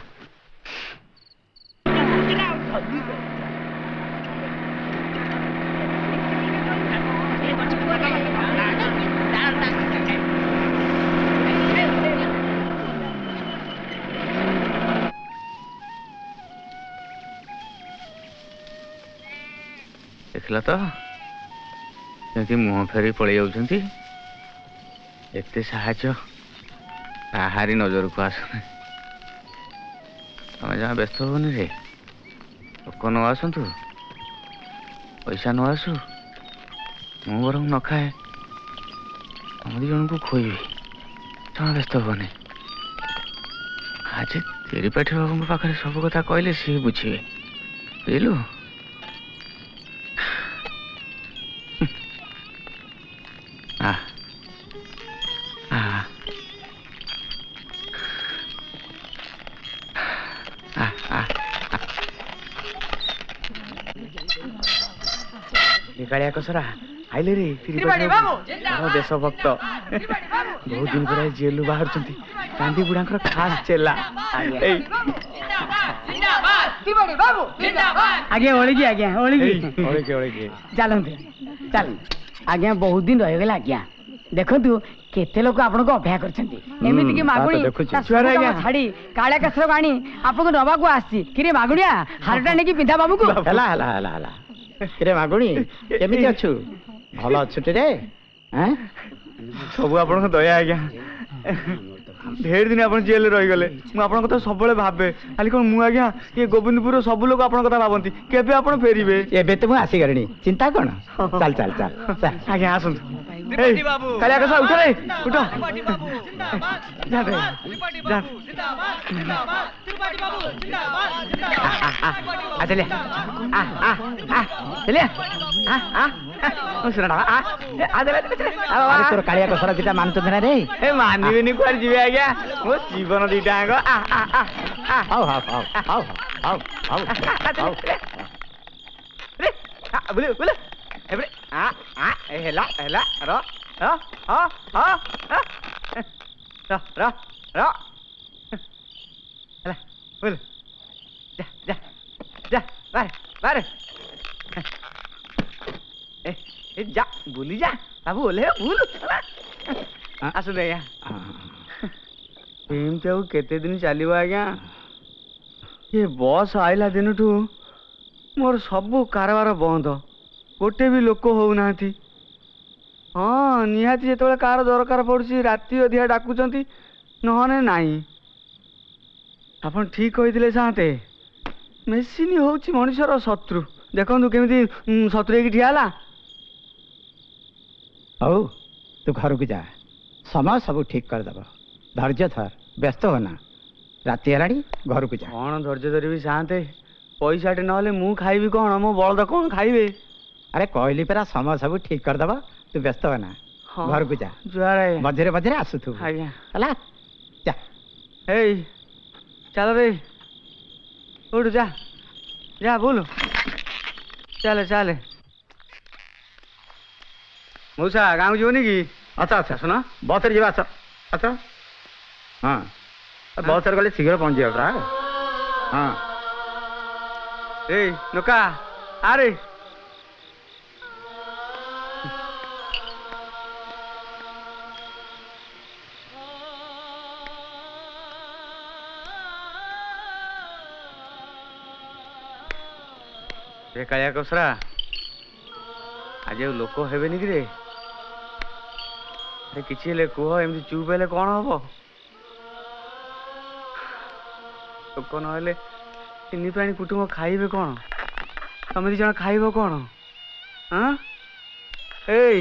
देखला तो जमी मुह फेरी पड़े जाऊँच एते साहाଯ୍य काहारी नजर को आसना तुम जहाँ व्यस्त होनी रे लोक न आसतु पैसा न आसु मु बर न खाए तुम दी जन को खोई जहाँ व्यस्त होनी आज त्रिपाठी बाबू पाखे सब कथा कहले सी बुझे बुझलु आ आ कालिया कसरा आइले रे देश भक्त बहुत दिन पर जेलु बाहर गांधी बुढ़ा खास चेला आगे ओळगी आज्ञा ओळगी ओळगी ओळगी चलते चल आज्ञा बहुत दिन रह गला आज्ञा देखु केते लोक आपनको अपेक्षा करछंती एमिति कि मागुणी ता छुआरे आज्ञा छाड़ी काळ्या कसर गाणी आपनको नबाकू आसी किरे मागुणिया हारटा नेकी पिंधा बाबू को हला हला हला हला किरे मागुणी केमिति अछु भलो अछुटी रे हैं सब आपन दया आज्ञा ढेर दिन आपन जेल रही गले मु आपन कथा सब बेले भाबे खाली कोन मु आज्ञा ये गोविंदपुर सब लोग आपन कथा भाबंती केबे आपन फेरिबे एबे तो मु आसी गरणी चिंता कोन चल चल चल चल आज्ञा आसुन ए कालिया कसा उठ रे उठ जा रे जा आ चले आ आ आ चले आ आ ओ सुना आ आ चले अरे तोर कालिया कसरा किटा मानत ना रे ए मानिबेनी कुआर जिवे आज्ञा मो जीवन दीटा आंग आ आ आ आओ आओ आओ आओ आओ आओ रे बोले बोले एबरे आ आ ए हेला हेला र र हा हा र र र हेला बोल जा जा जा बारे बारे ए ए जा बोली जा बाबू बोले बोल आसु दे या एमती आउ केते दिन चलो आज्ञा ये बस आइला दिन ठू मोर सब कारबार बंद गोटे भी लोक होना हाँ निहाती जो कार दरकार पड़ी राति अधिका डाकुंट नहने नाई आप ठीक कहते साते मेसीन हूँ मनुष्यर शत्रु देखु केमी शत्रु हो ठिया हौ तू घर को जा समय सब ठीक करदेव धैर्य थर व्यस्त होना राति है घर को जा कौन धैर्य धरबी साते पैसा टे ना मु खाइबी कौन मो बलद कौन खाइबे अरे कहली परा समय सब ठीक करदेव तू व्यस्त होना घर को जा जुआरे मझे मझे आसु तू आज्ञा चला जा ए चल रे उठ जा जा बोलो चले चले मौसा गाँव जीवनी कि अच्छा अच्छा सुना बस रे अच्छा अच्छा हाँ बस रे गले शीघ्र पहुँच जाओ प्राय हाँ ए नोका अरे कालिया कसरा आज लोक हेबेनि कि रे किसी हेले कह एमती चुप हेले कौन हम लोक ना तीन प्राणी कुटुंब खाइबे कौन तमें दी जन खाइब कौन हाँ ए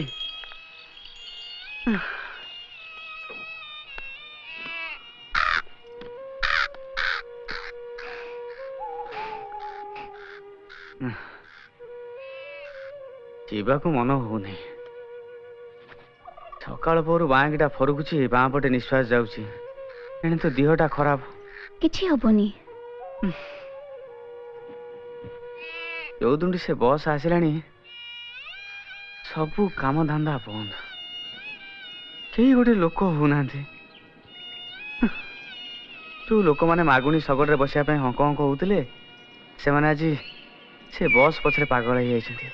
जीवाकू मन होनी सकाल पर बाँकीटा फरुकुची बाँ पटे निश्वास जाऊँगी एने तो देहटा खराब किछि हबनी जो दिन से बस आसिलानी सबू काम धंदा बंद कई गोटे लोक होना तू लोक मैंने मागुणी शगड़ में बसापी हंक हंक होते से मैंने आज से बस पछरे पागल हो जाइछन्ति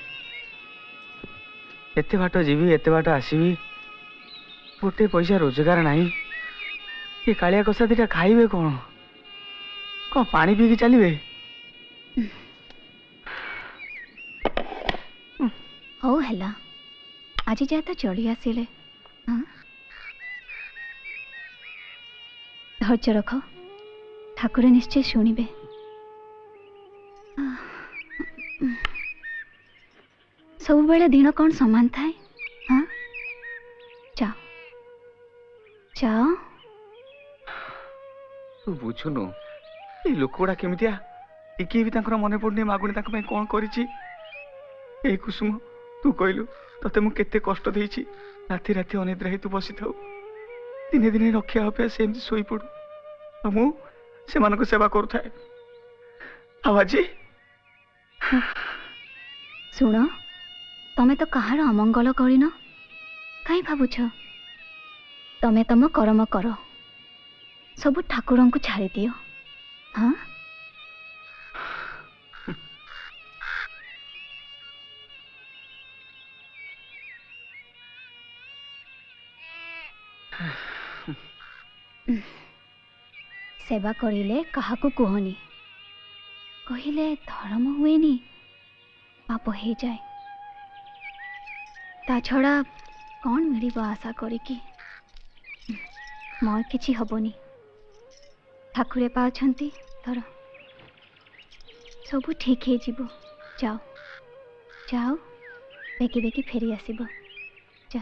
एते बाट जीवी एते बाट आसबी गोटे पैसा रोजगार नहीं ये कालिया कसा दीटा खाइबे कौन कौन पानी पीकी चलिए हौ हैला आज जाए तो चढ़ी आसिले धैर्य रख ठाकुर निश्चय शुणिबे सब बेले दिन कौन समान थाए हाँ जाओ जाओ तू बुझुनु ये लोक गुड़ा केमितिया टिके भी तांकर मने पड़नी मागुणी तांक पई कोन करिछि ए कुसुम तू कहलु तते मु केते कष्ट देइछि राति राति अनिद्रा हे तू बसी थाउ दिने दिने रक्षा अभ्यास सेमति सोई पड़ू मु से मान को सेवा करू थाए आवाजी सुनो तमे तो कहार अमंगल करिन काई भाबुछ तमे तम कर्म कर सब ठाकुर को छाड़ी दियो हाँ सेवा करिले काहाकू कहनी कहिले धर्म हुएनी पाप हो जाए ता छड़ा कौन मिल आशा करिकी मोर किछि हबनी ठाकुरे पाउछंती धर सब ठीक है जीवो जाओ जाओ बेकी बेकी फेरी आसीबो जा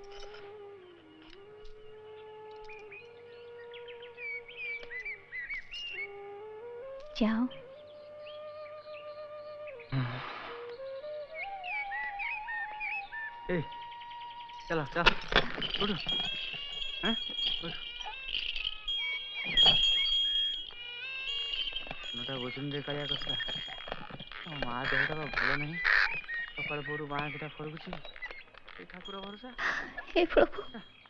जाओ ए चलो चलो उठ हैं उठ नटा वजन दे काया कसला माँ देहटा भल नहीं सकाल परू माँ किटा फरकुची ए ठाकुर भरोसा हे प्रभु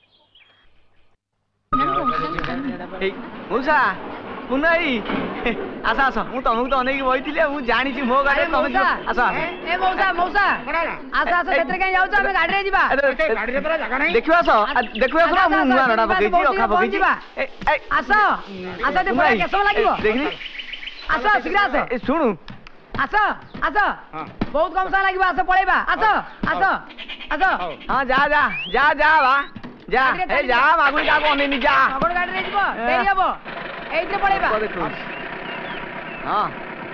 ए मौसा पुनाई आसा आसा मु तुमको तो अनेक बइथिले मु जानि छि मो गाडी तुम आसा ए मौसा मौसा आसा आसा क्षेत्र कहीं जाउछ हम गाडी रे जीवा गाडी रे तोरा जगह नहीं देखियो आसा देखियो आसा मु नुआ नडा पकई छि अखा पकई छि ए आसा आसा ते पूरा केसो लागिवो देखनी आसा शीघ्र आसा ए सुनु आसा आसा बहुत कम सा लागिवो आसा पळेबा आसा आसा आसा हां जा जा जा जा बा जा ए जा मागुनी का को नहीं जा अगड गाडी रे जीवो देरी हबो एइत्रे पळेबा हाँ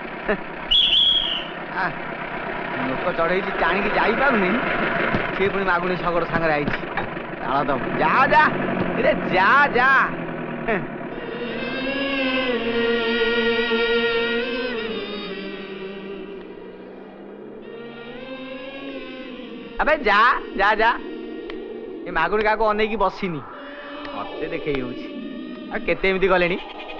लोक चढ़े टाणी की जाई पारुनी सी पुणी मागुणी शगड़ सांगे आई दम जा जा रे जा जा अबे जा जा जा ये मागुणी का को अनेकी बसिनी मते देखई होउची आ केते एमिति गलेनी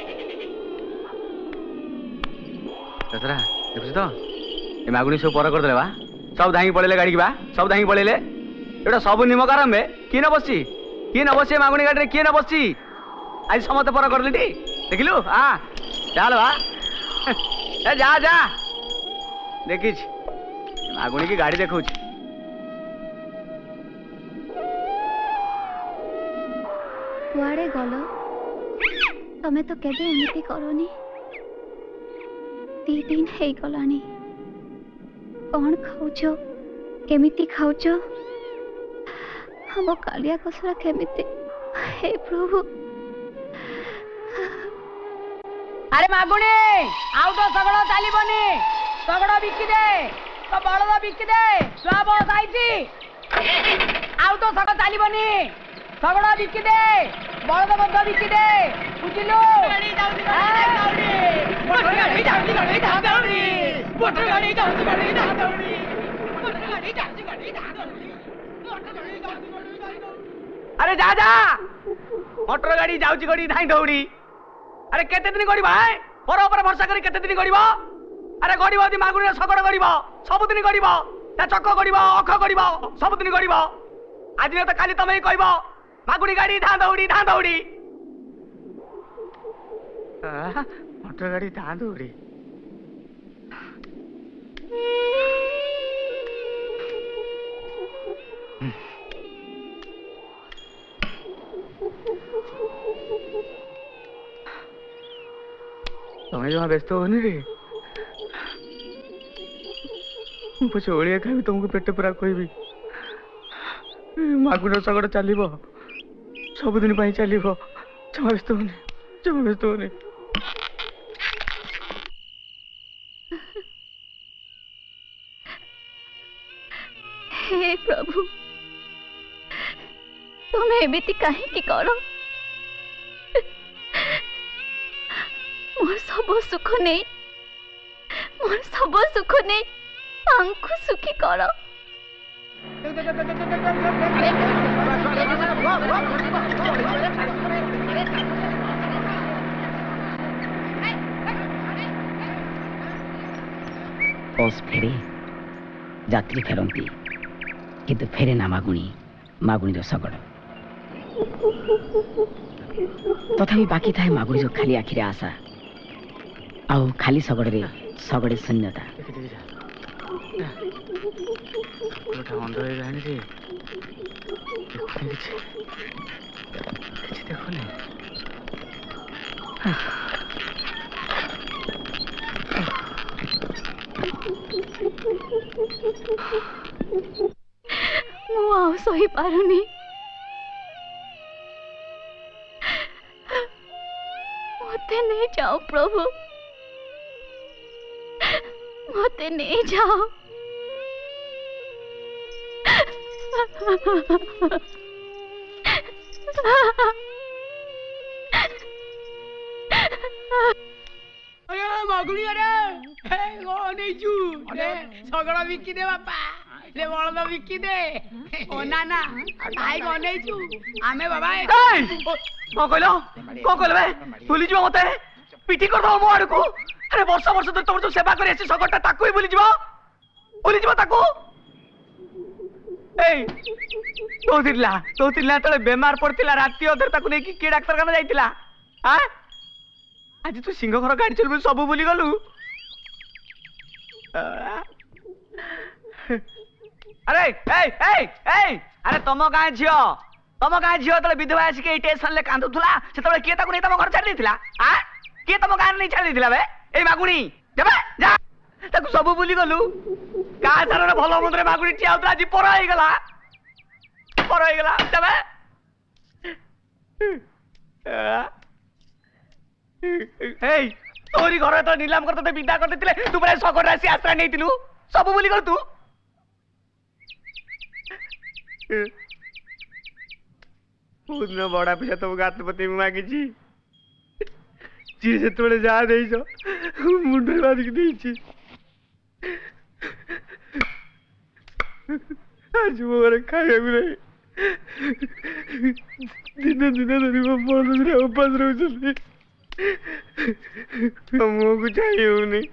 दसरा देखुछ तो ए मागुणी सब पर कर देले बा सब धाई पळेले गाड़ी की बा सब धाई पळेले एटा सब निम कारण में की न बसची की न बसची मागुणी गाड़ी रे की न बसची आज समते पर कर लेटी देखिलु हां चल बा ए जा जा देखिछ मागुणी की गाड़ी देखौछ कुआड़े गलो तमे तो केबे एमिति करोनी दी दिन है गलानी कौन खाऊच केमिति खाऊच हम कालिया कसरा केमिति हे प्रभु अरे मागुणी आउ तो सगड़ चलीबनी सगड़ बिकी दे तो बलद बिकी दे छुआ बलद आईची आउ तो सगड़ चलीबनी सगड़ बिकी दे बलद बद्ध बिकी दे बुझिलु गाड़ी जाउची गाड़ी मोटर गाड़ी जाउची गाड़ी धादौड़ी मोटर गाड़ी जाउची गाड़ी धादौड़ी मोटर गाड़ी जाउची गाड़ी धादौड़ी मोटर गाड़ी जाउची गाड़ी धादौड़ी अरे जा जा मोटर गाड़ी जाउची गाड़ी धाई दौड़ी अरे केते दिन गड़ीबा है पर ऊपर भरोसा करी केते दिन गड़ीबा अरे गड़ीबा दी मागुणी सगड़ गड़ीबा सब दिन गड़ीबा ता चक्क गड़ीबा अख गड़ीबा सब दिन गड़ीबा आज न तो खाली तमे ही कहबो मागुणी गाड़ी धा दौड़ी धा दौड़ी मोटर गाड़ी धा दौड़ी तुम्हें जमा व्यस्त होनी रे पचे ओलिया खाई तुमको पेट पूरा कहबी मागुणी सगड़ चलो सबुदिन चलो जमा व्यस्त होनी जमा व्यस्त होनी हे प्रभु तुम्हें एमिति काहे की करो मोर सब सुख नहीं मोर सब सुख नहीं आंखु सुखी करो बस फेरे यात्री फेरती किंतु फेरे ना मागुणी मागुणी सगड़ तथापि बाकी थाए मागुणी खाली आखिरे आशा आउ खाली सगड़े सगड़े शून्यता अंध हो ମୁଁ ଆଉ ସହିପାରୁନି। मते नहीं जाओ प्रभु, मते नहीं जाओ। अरे मगुड़ी अरे वो नहीं चू अरे सगड़ा बिकी दे बापा ले बलद बिकी दे ओ ना ना भाई को नहीं चू आमे बाबा कौन कहलो कौन कहलो बे भूली जीव मते पिटी कर दो मो आड़ को। अरे वर्ष वर्ष तो तुम जो सेवा करे ऐसी सगटा ताकू ही भूली जीव भूली जीव ताकू। ए तो दिला तो दिला तळे बेमार पड़तिला राती अधर ताकू नै कि के डाक्टर खाना जाइतिला। हां आज तू सिंह घर गाड़ी चलबो सब भूली गलु। अरे ए ए ए अरे तुम गाँ झियो तुम गाँ झियो तले विधवा आसिक स्टेशन ले कांदुथुला सेतबे के ताकू नै तम घर छाड़ देथिला। हां के तम गाँ नै छाड़ देथिला बे ए मागुणी जबे जा ताकू सब भूली गलु। का सारा भलो मंदरे मागुणी टियाउतला जी पर होई गला पर होई गला जबे ए तोरी घर तो नीलाम कर तो विदा कर देतिले तू बरे सगर राशि आश्रय नेतिलु सब भूली गल तू। पूर्ण बड़ा पैसा तुम गातपति में मांगी जी से थोड़े जा नहीं जो मुंडे बांध के दी आज वो मेरे खाया भी नहीं दिन दिन दिन वो बोल रहे उपास रहो चलते हमको कुछ चाहिए नहीं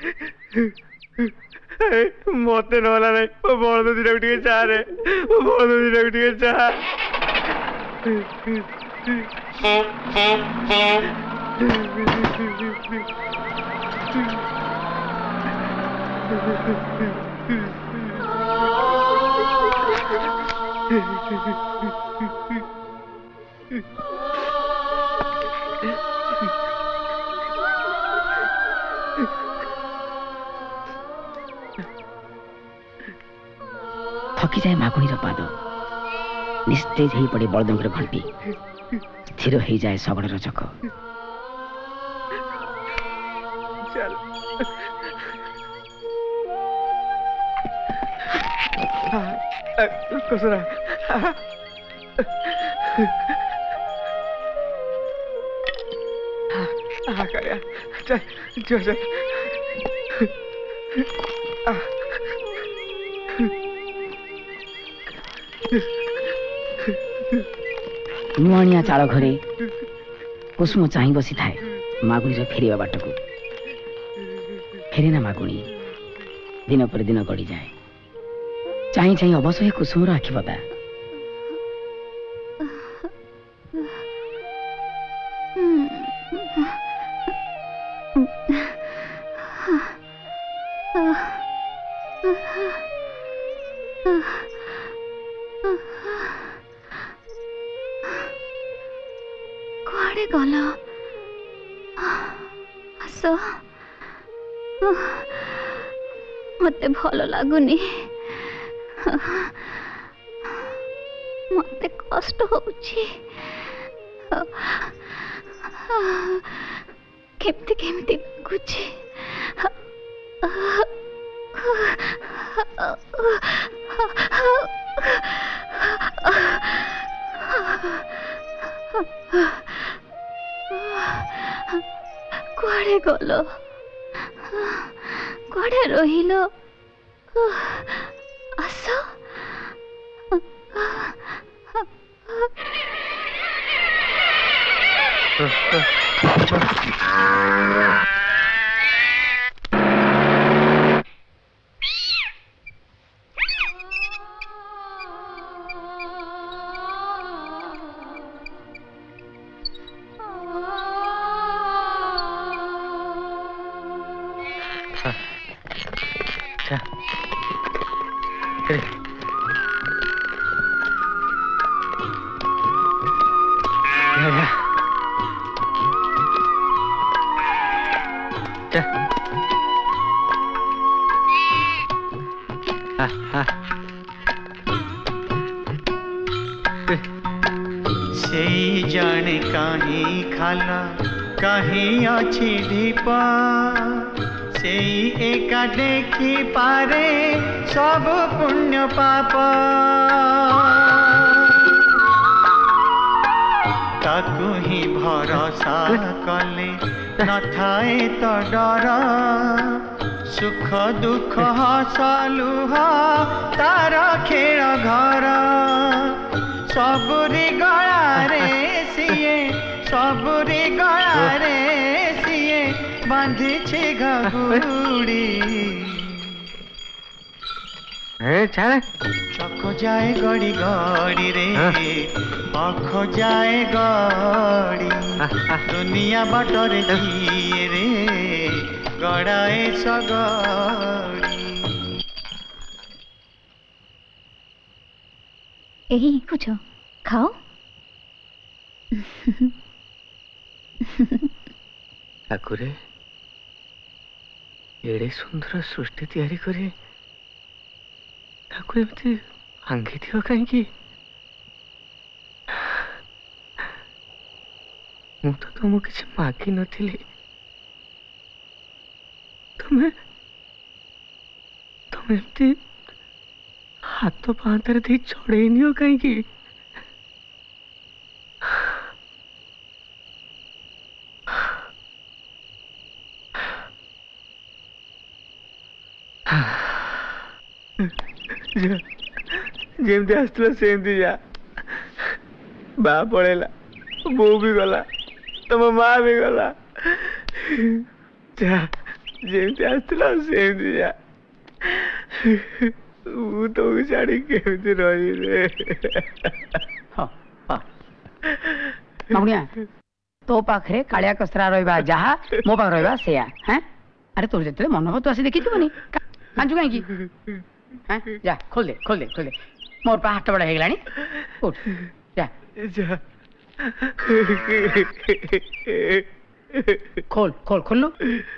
मते नला नहीं वो बोल दो दिन उठ के चाह रहे वो बोल दो दिन उठ के चाह थकी जाए मागुणी पाद निस्तेज हो पड़े बलदंगर घंटी स्थिर हो जाए शगड़र चक। कसरा चल चल चल नुआनिया चाल घरे कुसुम चाह बसी थाए मागुणी फेरिया बाट को फेरे ना मागुणी दिन पर दिन गड़ी जाए चाह चाह अवश्य कुसुम आखि पता कुआड़े गल आस मते भल लगुनी मते कष्ट होउछि केमती केमती लगुछि कुआड़े गल कुआड़े रहिल आस कहीं खाला कहीं अच्छी ढीप से एका देखी पारे सब पुण्य पाप ताकू ही भरोसा कले न थाए तो डर सुख दुख हस लुह तार खेल घर सबुरी गଳାରେ ସିଏ सबुरी गଳାରେ ସିଏ ବାନ୍ଧିଛି ଘୁଡ଼ି चक जाए गड़ी गड़ी रे पख जाए गड़ी दुनिया बटरे किए रे गड़ाए सगड़ी यही कुछ खाओ ठाकुरे एड़े सुंदर सृष्टि तैयारी करे ताको एमती भांगी दियो कहीं मु तो तुमको किसी मागी नथिले तुम्हें तुम एमती हाथ पांतर दे छड़े नियो कहीं जेमती आसला सेमती जा बा पड़ेला बो भी गला तुम माँ भी गला जा जेमती आसला सेमती जा वो तो छाड़ी केमती रही रे हाँ हाँ मामुनिया तो पाखरे कालिया कसरा रहिबा जहा मो पाख रहिबा सेया हैं अरे तोर जते मन हो तो आसी देखि दिबनी कांजु काई की हैं जा खोल दे खोल दे खोल दे मोर पा हाथ बड़ा हेगलानी उठ जा जा खोल खोल खोल लो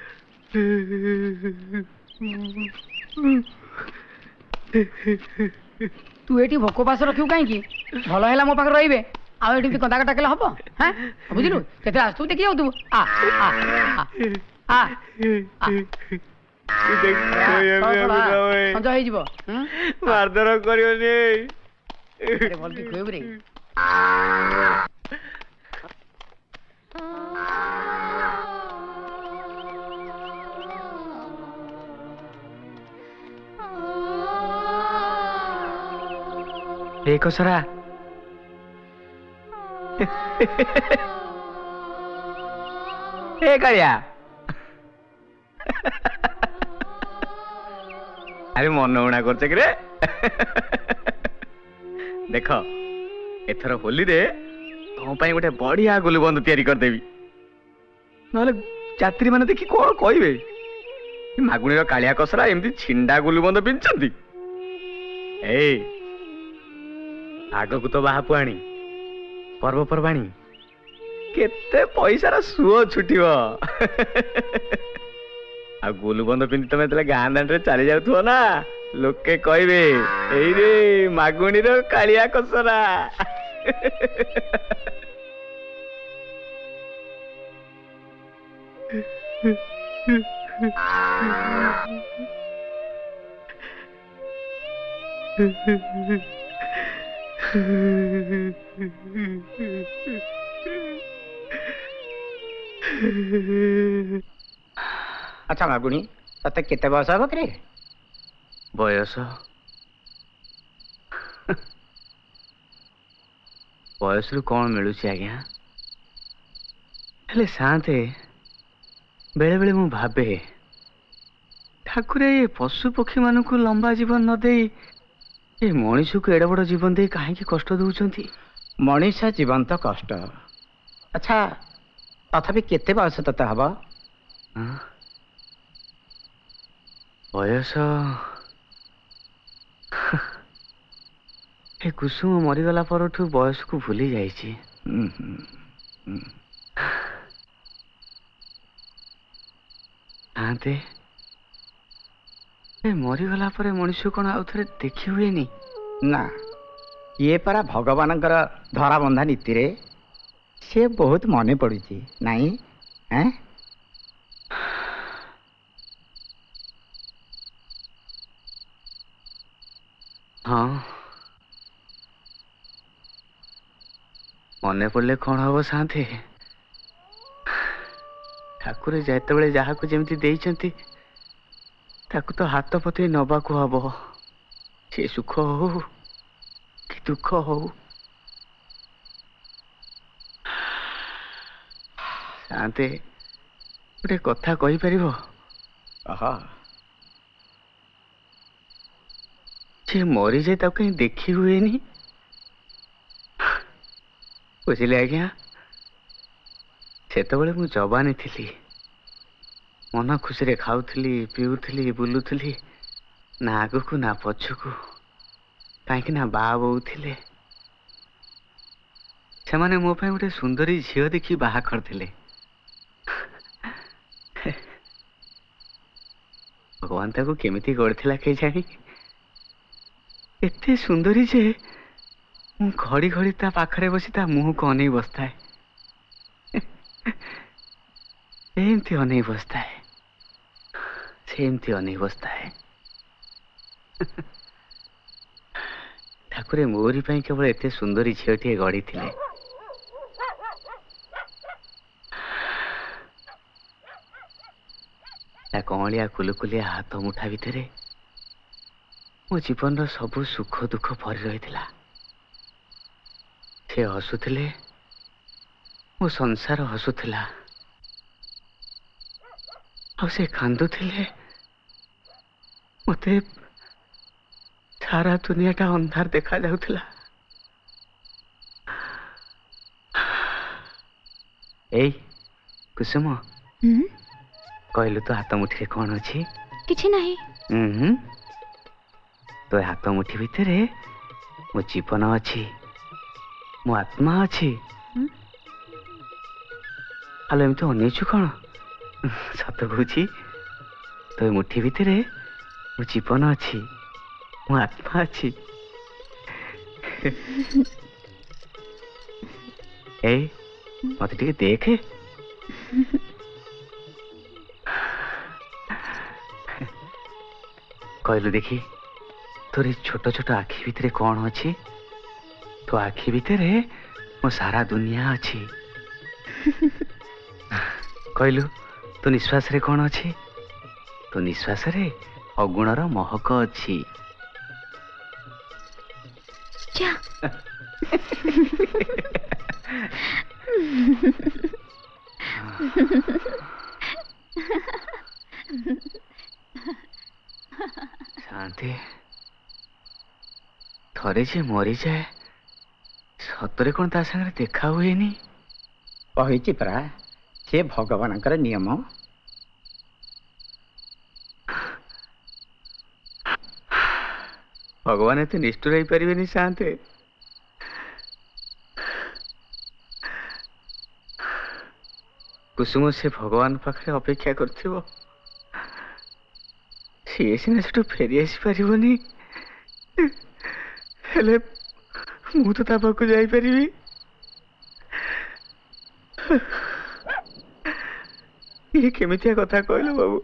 तू एटी भोको पास रखियो काई की भलो हैला मो पाख रहिबे आ एटी कंदा कटा केला हबो हैं बुझिलु केते आस्तु देखि आउ तू आ आ आ आ देख संजय हे जीवो मारधर करियो ने अरे बोल की खोइब रे ए कसरा ए कालिया अरे मन उणा करছে रे देख एथर होली रे तो पाई गोटे बढ़िया गुलबंद तैयारी कर देबी नले यात्री माने देखि कोन कहबे मागुणी कालिया कसरा एमती छिंडा गुलबंद पिंचंती ए आग को तो बाहापु आनी पर्वपर्वाणी केते पैसा रा सुओ छुटिबो आ गुलबंद पिंधि तमे तले गाँ दांडे चली जाउथो ना लोके कहबे एई रे मागुणी रो कालिया कसरा अच्छा मागुणी तते केते बयस हबो करे बयस बयस रु कौन मिलुची आज्ञा हेले शांते बेले बेले मु भाबे ठाकुरे ये पशु पक्षी मानकु लंबा जीवन न देई ए मनीष को एडा बड़ जीवन दे काहे की कष्ट दउचंती मनीष जीवन तो कष्ट अच्छा तथापि केते बयस तते हबो बयस ए कुसुम मरीगला परठू बयस को भूली जाइछि आते ए मरीगला परे मनुष्य कौन आउ थे देखी हुए नी ना ये परा भगवान धरा बंधा नीति रे से बहुत मने पड़ुची नहीं हैं? हाँ मने पड़े कौन हम शांति ठाकुर जिते जहाँ को जमी देइचंती ताकू तो हाथ पते नबा को हब से सुख हो कि दुख हो शांति गोटे कथा कही परिबो जे मरी जाए ताको कहीं देखी हुए नहीं बुझिले आज्ञा सेतबेले मु जवानी थी मन खुशी रे खाऊली पीऊली बुलूली ना आगू ना पछकू कहीं ना बा बो थे से माने मो पाई गोटे सुंदरी झील देखी बाहा करथिले भगवान ताको केमिति गढ़थिला के जानी एते सुंदरी जे मु घड़ी घड़ी ता पाखरे बसी ता मुंह को अनै बसता है एमती अनै बसता है सेमती अनै बसता है ठाकुरे मोरी पाई केवल एते सुंदरी झीलटी गढ़ी थिले कौलिया कुलुकुलिया हाथ मुठा भितर मो जीवन सबु सुख दुख भरी रही से हसुले मो संसार हसुला आ से कांदुले मते सारा दुनियाटा अंधार देखा जाउथला ए कुसुम कहलु तो हाथ मुठी रे कौन अच्छी किछि नहीं हम्म तो हाथ मुठी भितर मो जीवन अच्छी मो आत्मा अच्छी आलो एम तो अनेचु कौन सत कहूँ तो मुठी भितर मो जीवन अच्छी मो आत्मा अच्छी ए मत टिके देखे कहलु देखी तोर छोट छोट आखि भितर कौन अच्छी तो आखि भितर मो सारा दुनिया अच्छी कहलु तो निश्वास रे कौन अच्छी तो निश्वास रे अगुणर महक अच्छी शांति थरे जे मरी जाए सतरे कौन ता संगे देखा हुए नी कही परा से भगवान नियम भगवान एत निष्ठुर हो पारे शांति कुसुम से भगवान पाखे अपेक्षा कर सी सीना से फेरी आसी पारनी हेले मु तो ता पाखु जाई परिबी ये केमितिया कथा कहलो बाबू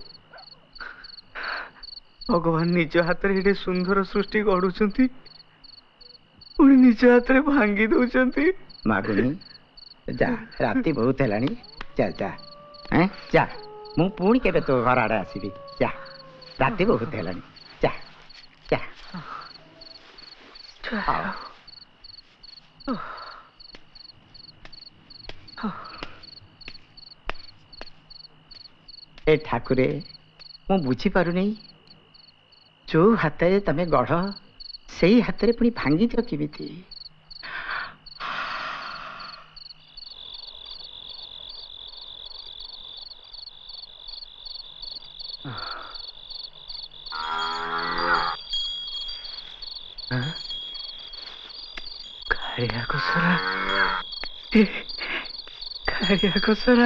भगवान निज हाथ में एडे सुंदर सृष्टि गढ़ुचंती पुणी निज हाथ में भांगी दउचंती मागुनी जा राति बहुत हेलानी जा जा हैं जा मु पुणी केबे तो घर आड़े आसीबी जा राति बहुत हेलानी जा जा ए ठाकुरे मु बुझी पारु नहीं जो हाथ में तमें गढ़ से ही हाथ में पुणी भांगी दियो केमिति कारिया कोसरा कारिया कोसरा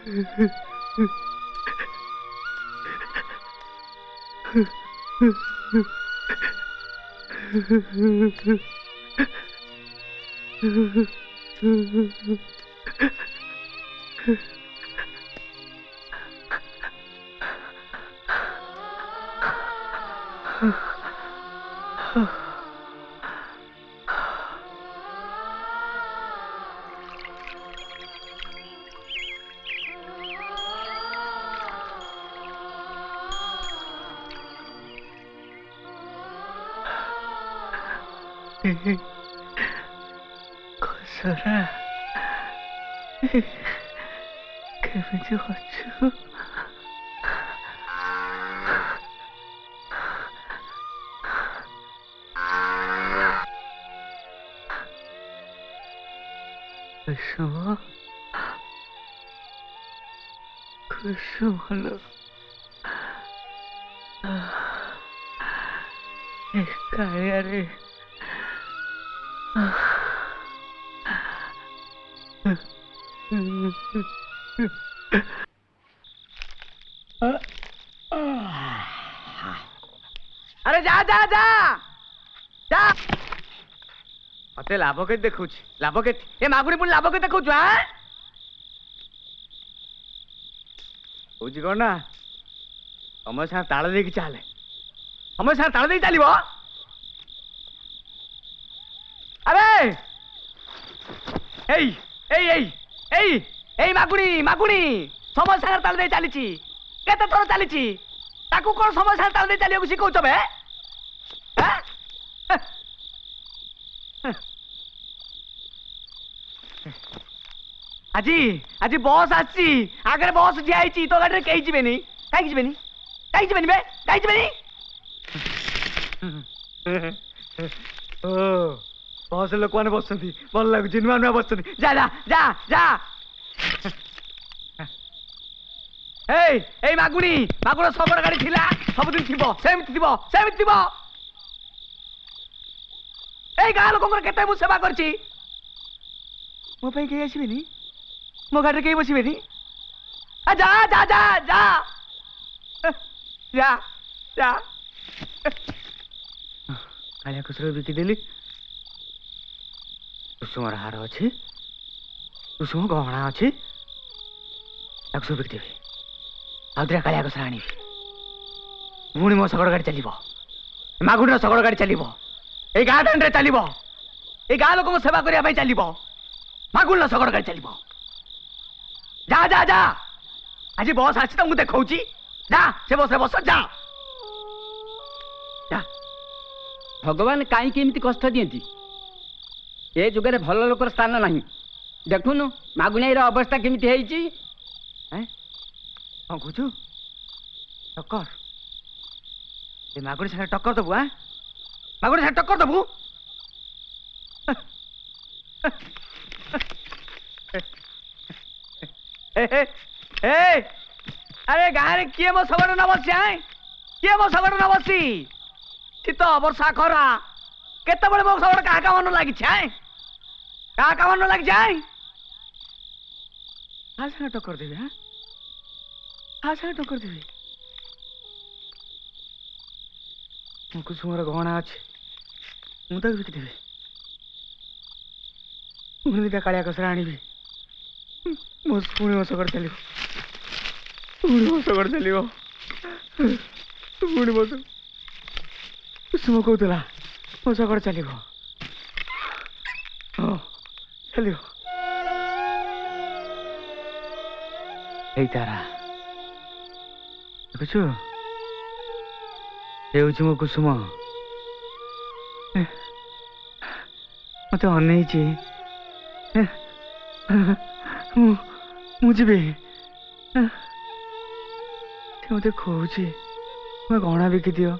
ଖସରା କେମିତି ଅଛୁ? କୁସୁମ କୁସୁମ ଏ କାଳିଆରେ अरे जा जा जा जा मते लाभ के देखुछ लाभ के ए मागुड़ी पुणी लाभ के देखुछ हां होजी कोन ना समय सा ताळ दे कि चाले समय सा ताळ दे चलीबो अरे एई एई एई एई एई मागुड़ी मागुड़ी समय सा ताळ दे चली छी केते थोर चली छी ताकू कोन समय सा ताळ दे चलियो सिखौछ बे आजी आजी बॉस आसी आगे बॉस जाई तो गाड़ी कहीं जीवेनी कहीं जीवेनी कहीं जीवेनी बे कहीं जीवेनी ओ बॉस लोक माने बसंती भल लागु जिनवा न बसंती जा जा जा जा ए ए मागुनी मागुड़ सबड़ गाड़ी थिला सब दिन थिबो सेमति थिबो सेमति थिबो ए गाँ लोक केते मु सेवा करछि मो पे के आसीबेनी मो गाड़ी के बसिबेनी आ जा जा जा जा जा जा कालिया कुसुम बिकी देली कुसुमर हार अछि कुसुम गहना अछि ताक सब बिकी देबी आउद्रा कालिया कुसुम आनी पुणी मो सगड़ गाड़ी चलिबो मागुड़ सगड़ गाड़ी चलिबो ए गाँ दांड रे चलिबो ए गाँ लोक सेवा करिया पई चलिबो मागुड़ सगड़ गाड़ी चलिबो जा जा जा आज बस आछि त मु देखौची जा से बस रे बस जा जा भगवान काई केमिति कष्ट दियंती ए जुगरे भल लोकर स्थान नाही देखुनु मागुणाई रो अवस्था केमिति हेइची हैं हां कुछु टक्कर ए मागुणी साथे टक्कर दबु हां मागुणी साथे टक्कर दबु ए ए अरे गाँ रे किए मो सगड़ न बसी आए किए मो सगड़ न बसी शीत वर्षा खरा केते बळे मो सगड़ का का मन लागि छाए का का मन लागि जाए आ संग टक्कर देबे हां आ संग टक्कर देबे मो कुसुमर गहना अछि मु त बिकि देबे मुनि दा कालिया कसरा आनिबी मो पुणी मो सगड़ चलिबो पुणी मो सगड़ चलिबो पुणी मो कुसुम कहूला मो सगड़ चलिबो ओ चलिबो एई तारा देखछु हेउछु मो कुसुम मते अनेइछि मु मु जीवे मत खोजी मैं गहना बिकी दियो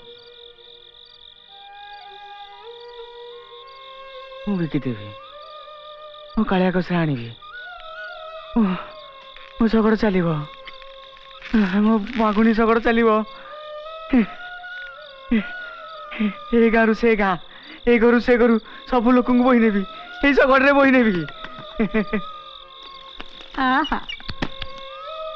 मु बिकी देवी मो कालिया कसरा आनिबी मो सगड़ चलिबो मो मागुणी सगड़ चलिबो ए गारु से गाँ ए गरु से गरु सब लोक बोही नेबी ए सगड़ रे बोही नेबी आहा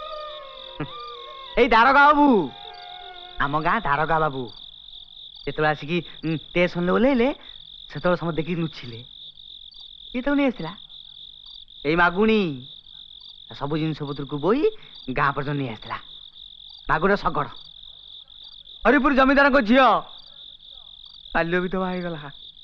ଏଇ ଦାରୋଗା ବାବୁ ଆମ ଗାଁ ଦାରୋଗା ବାବୁ ଯେତେବେଳେ ଆସିକି ଷ୍ଟେସନରେ ଓହ୍ଲେଇଲେ ସେତେବେଳେ ସମସ୍ତେ ଦେଖିକି ଲୁଚିଲେ। କିଏ ତାକୁ ନେଇ ଆସିଥିଲା? ଏଇ ମାଗୁଣି ସବୁ ଜିନିଷ ପତ୍ରକୁ ବୋଇ ଗାଁ ପର୍ଯ୍ୟନ୍ତ ନେଇ ଆସିଥିଲା। ମାଗୁଣିର ଶଗଡ଼ ହରିପୁର ଜମିଦାରଙ୍କ ଝିଅ ବାଲ୍ୟ ବିଧବା ହେଇଗଲା।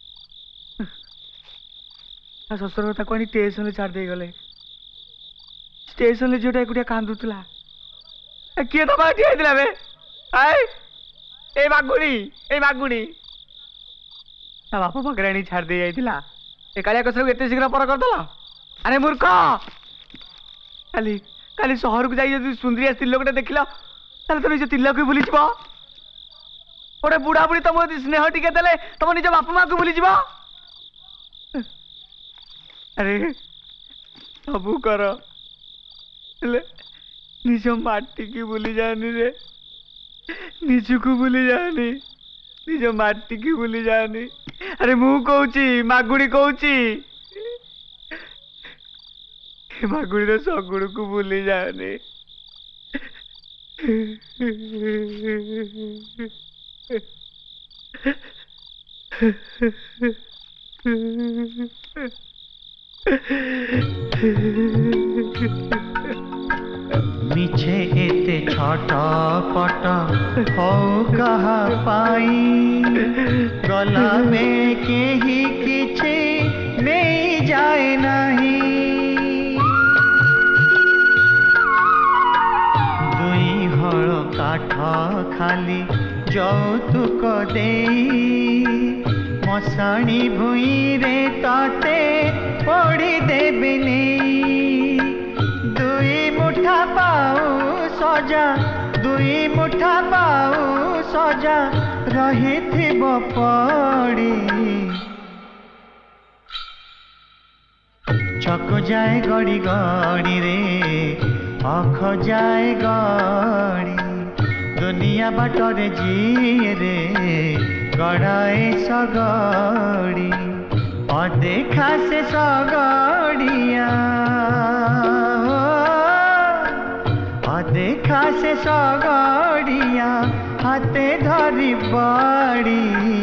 ତା ଶ୍ୱଶୁର ତାକୁ ଆଣି ଷ୍ଟେସନରେ ଛାଡ଼ି ଦେଇଗଲେ। ଷ୍ଟେସନରେ ଝିଅଟା ଏକୁଟିଆ କାନ୍ଦୁଥିଲା। କିଏ ତ ଠିଆ ହେଇଥିଲା ବେ? ଏଇ ମାଗୁଣି ଏଇ ମାଗୁଣି ତା ବାପ ପାଖରେ ଆଣି ଛାଡ଼ି ଦେଇ ଯାଇଥିଲା। ଏ କାଳିଆ କସରକୁ ଏତେ ଶୀଘ୍ର ପର କରିଦେଲ? ଆରେ ମୂର୍ଖ, କାଲି କାଲି ସହରକୁ ଯାଇ ଯଦି ସୁନ୍ଦରିଆ ସ୍ତ୍ରୀ ଲୋକଟେ ଦେଖିଲ ତାହେଲେ ତମେ ନିଜ ତିଲକୁ ଭୁଲିଯିବ। ଗୋଟେ ବୁଢା ବୁଢୀ ତମ ସ୍ନେହ ଟିକେ ଦେଲେ ତମ ନିଜ ବାପା ମାଆକୁ ଭୁଲିଯିବ। ଆରେ ସବୁ କର ହେଲେ ନିଜ ମାଟିକି ଭୁଲି ଯାଆନି ରେ, ନିଜକୁ ଭୁଲି ଯାଆନି, ନିଜ ମାଟିକି ଭୁଲି ଯାଆନି। ଆରେ ମୁଁ କହୁଛି, ମାଗୁଣି କହୁଛି, ମାଗୁଣିର ଶଗୁଣକୁ ଭୁଲି ଯାଆନି। मिछे एते छटपट हो कहा पाई गला में केही किछे नहीं जाए नहीं दुई हल काठ खाली যৌতুক দেই মশাणी भुई रे ताते पड़ी देबिनी दुई मुठा पाऊ सजा दुई मुठा पाऊ सजा रही पड़ी चक जाए गड़ी गड़ी रे अख जाए गड़ी दुनिया बाटरे जी रे गड़ाए सगड़ी अदेखा से सगड़िया अदेखा से सगड़िया हाथे धरी बड़ी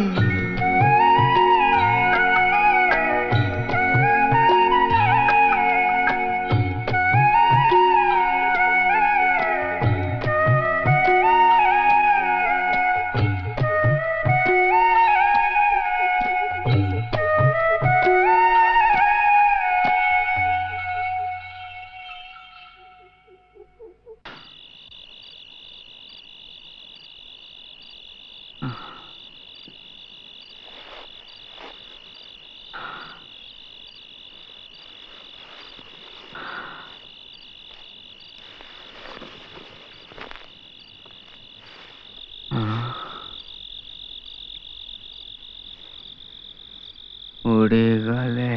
उड़ी गले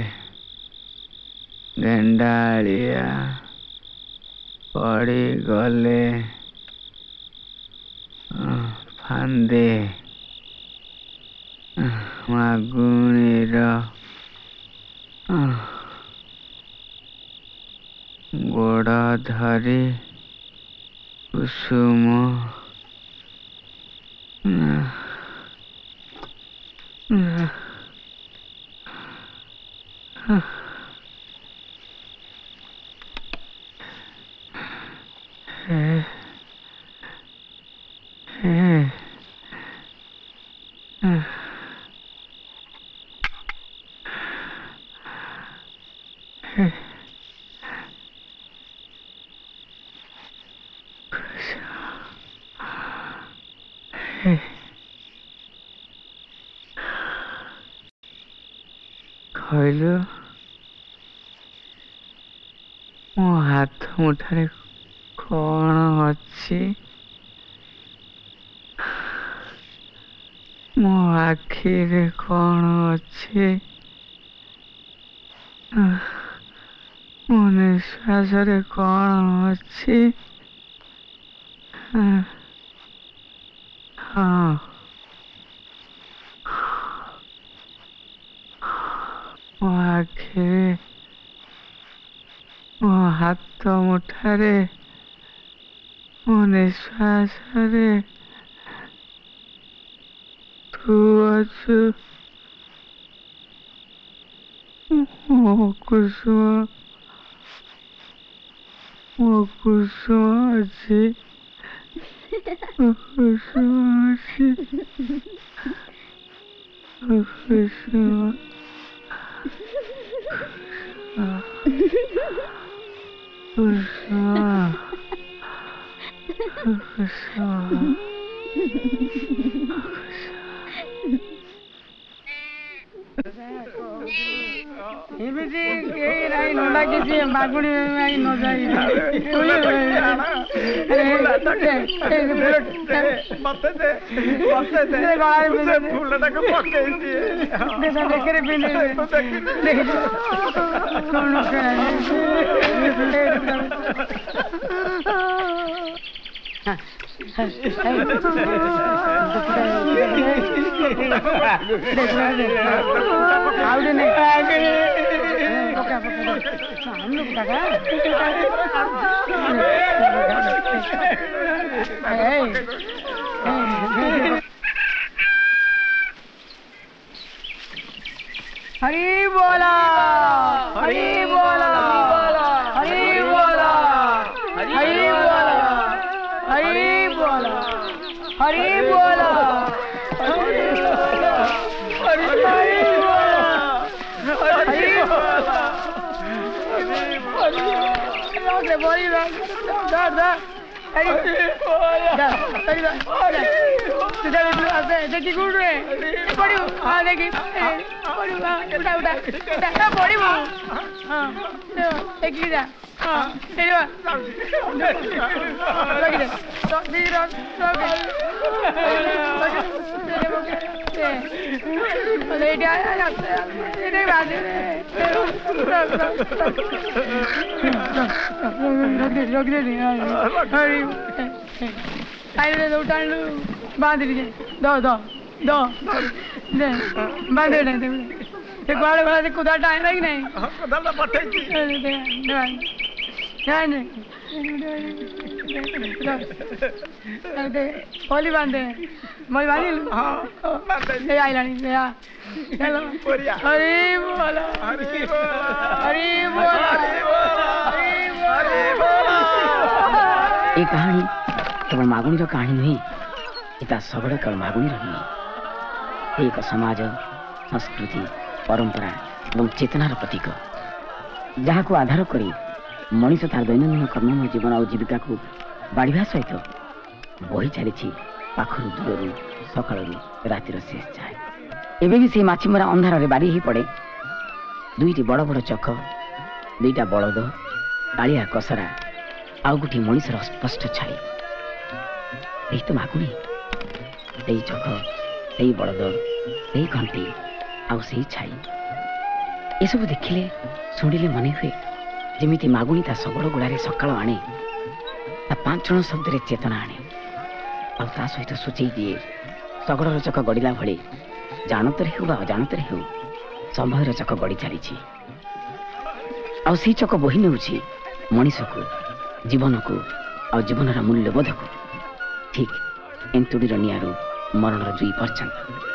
गेंडालिया पड़ी गले फांदे मागुणीर गोड़ धरी कुसुम कहलु मो हाथ मुठारे कौन अच्छी मो आखिरे कौन अच्छी मो निश्वास रे कौन अच्छी हाँ मो आखिरे मो हाथ मुठारे मो निश्वास रे तू अछु मो कुसुम मो कुसुम अछि कुसुम अछि कुसुम कुसुम कुसुम ଏମିତି କେହି ନାହିଁ ନ ଡାକିଛି ବାଗୁଡ଼ି ମାଇ ନ ଯାଇ ଦେଖରେ आउटे नहीं पका पका हम लोग काका हरी बोला हरी बोला हरी बोला हरी बोला हरी बोला हरी बोला बोली देखी गुड़ रे पड़ू हाँ देखी पड़ू उठा उठा उठा पड़ू हाँ देखी जा हाँ लगी उठाणु बांध लीजिए दो दो दो बांध गुआड़ गला से कुदा टाइम है कि नहीं होली बांधे मैं बांधी लू ले आई लानी ले आ चलो हरी बोला हरी बोला हरी बोला ये कहानी केवल मागुणी कहानी नुहे इता सबड़ केवल मागुणी नुहे एक समाज संस्कृति परंपरा और चेतनार प्रतीक जहाँ को आधार करी मनीष तार दैनंदिन कर्ममय जीवन और जीविका को बाढ़ा सहित बही चली पाखर दूर सकाल रातिर शेष जाए एवं भी से माछीमरा अंधार बारी ही पड़े दुईटी बड़ बड़ चक दुईटा बलद कालिया कसरा आउ गोटे मनीषर स्पष्ट छाई यही तो मागुणी यही चक यही बलद यही घंटी आउ से छाई ये सब देखिले शुणिले मन हुए जमीती मागुणी ता सबड़ गुड़ारे सकाल आने ता पांच जन शब्द चेतना आने आ सहित सूचई दिए शगड़र चक गड़िला भली जानतर हो अजाणतर हो समयर चक गड़ी चली आई चक बोही नौ मनीष को जीवन को आ जीवन मूल्यबोध को ठीक एंतुड़ीर निआरू मरणर जुई पर्यंत।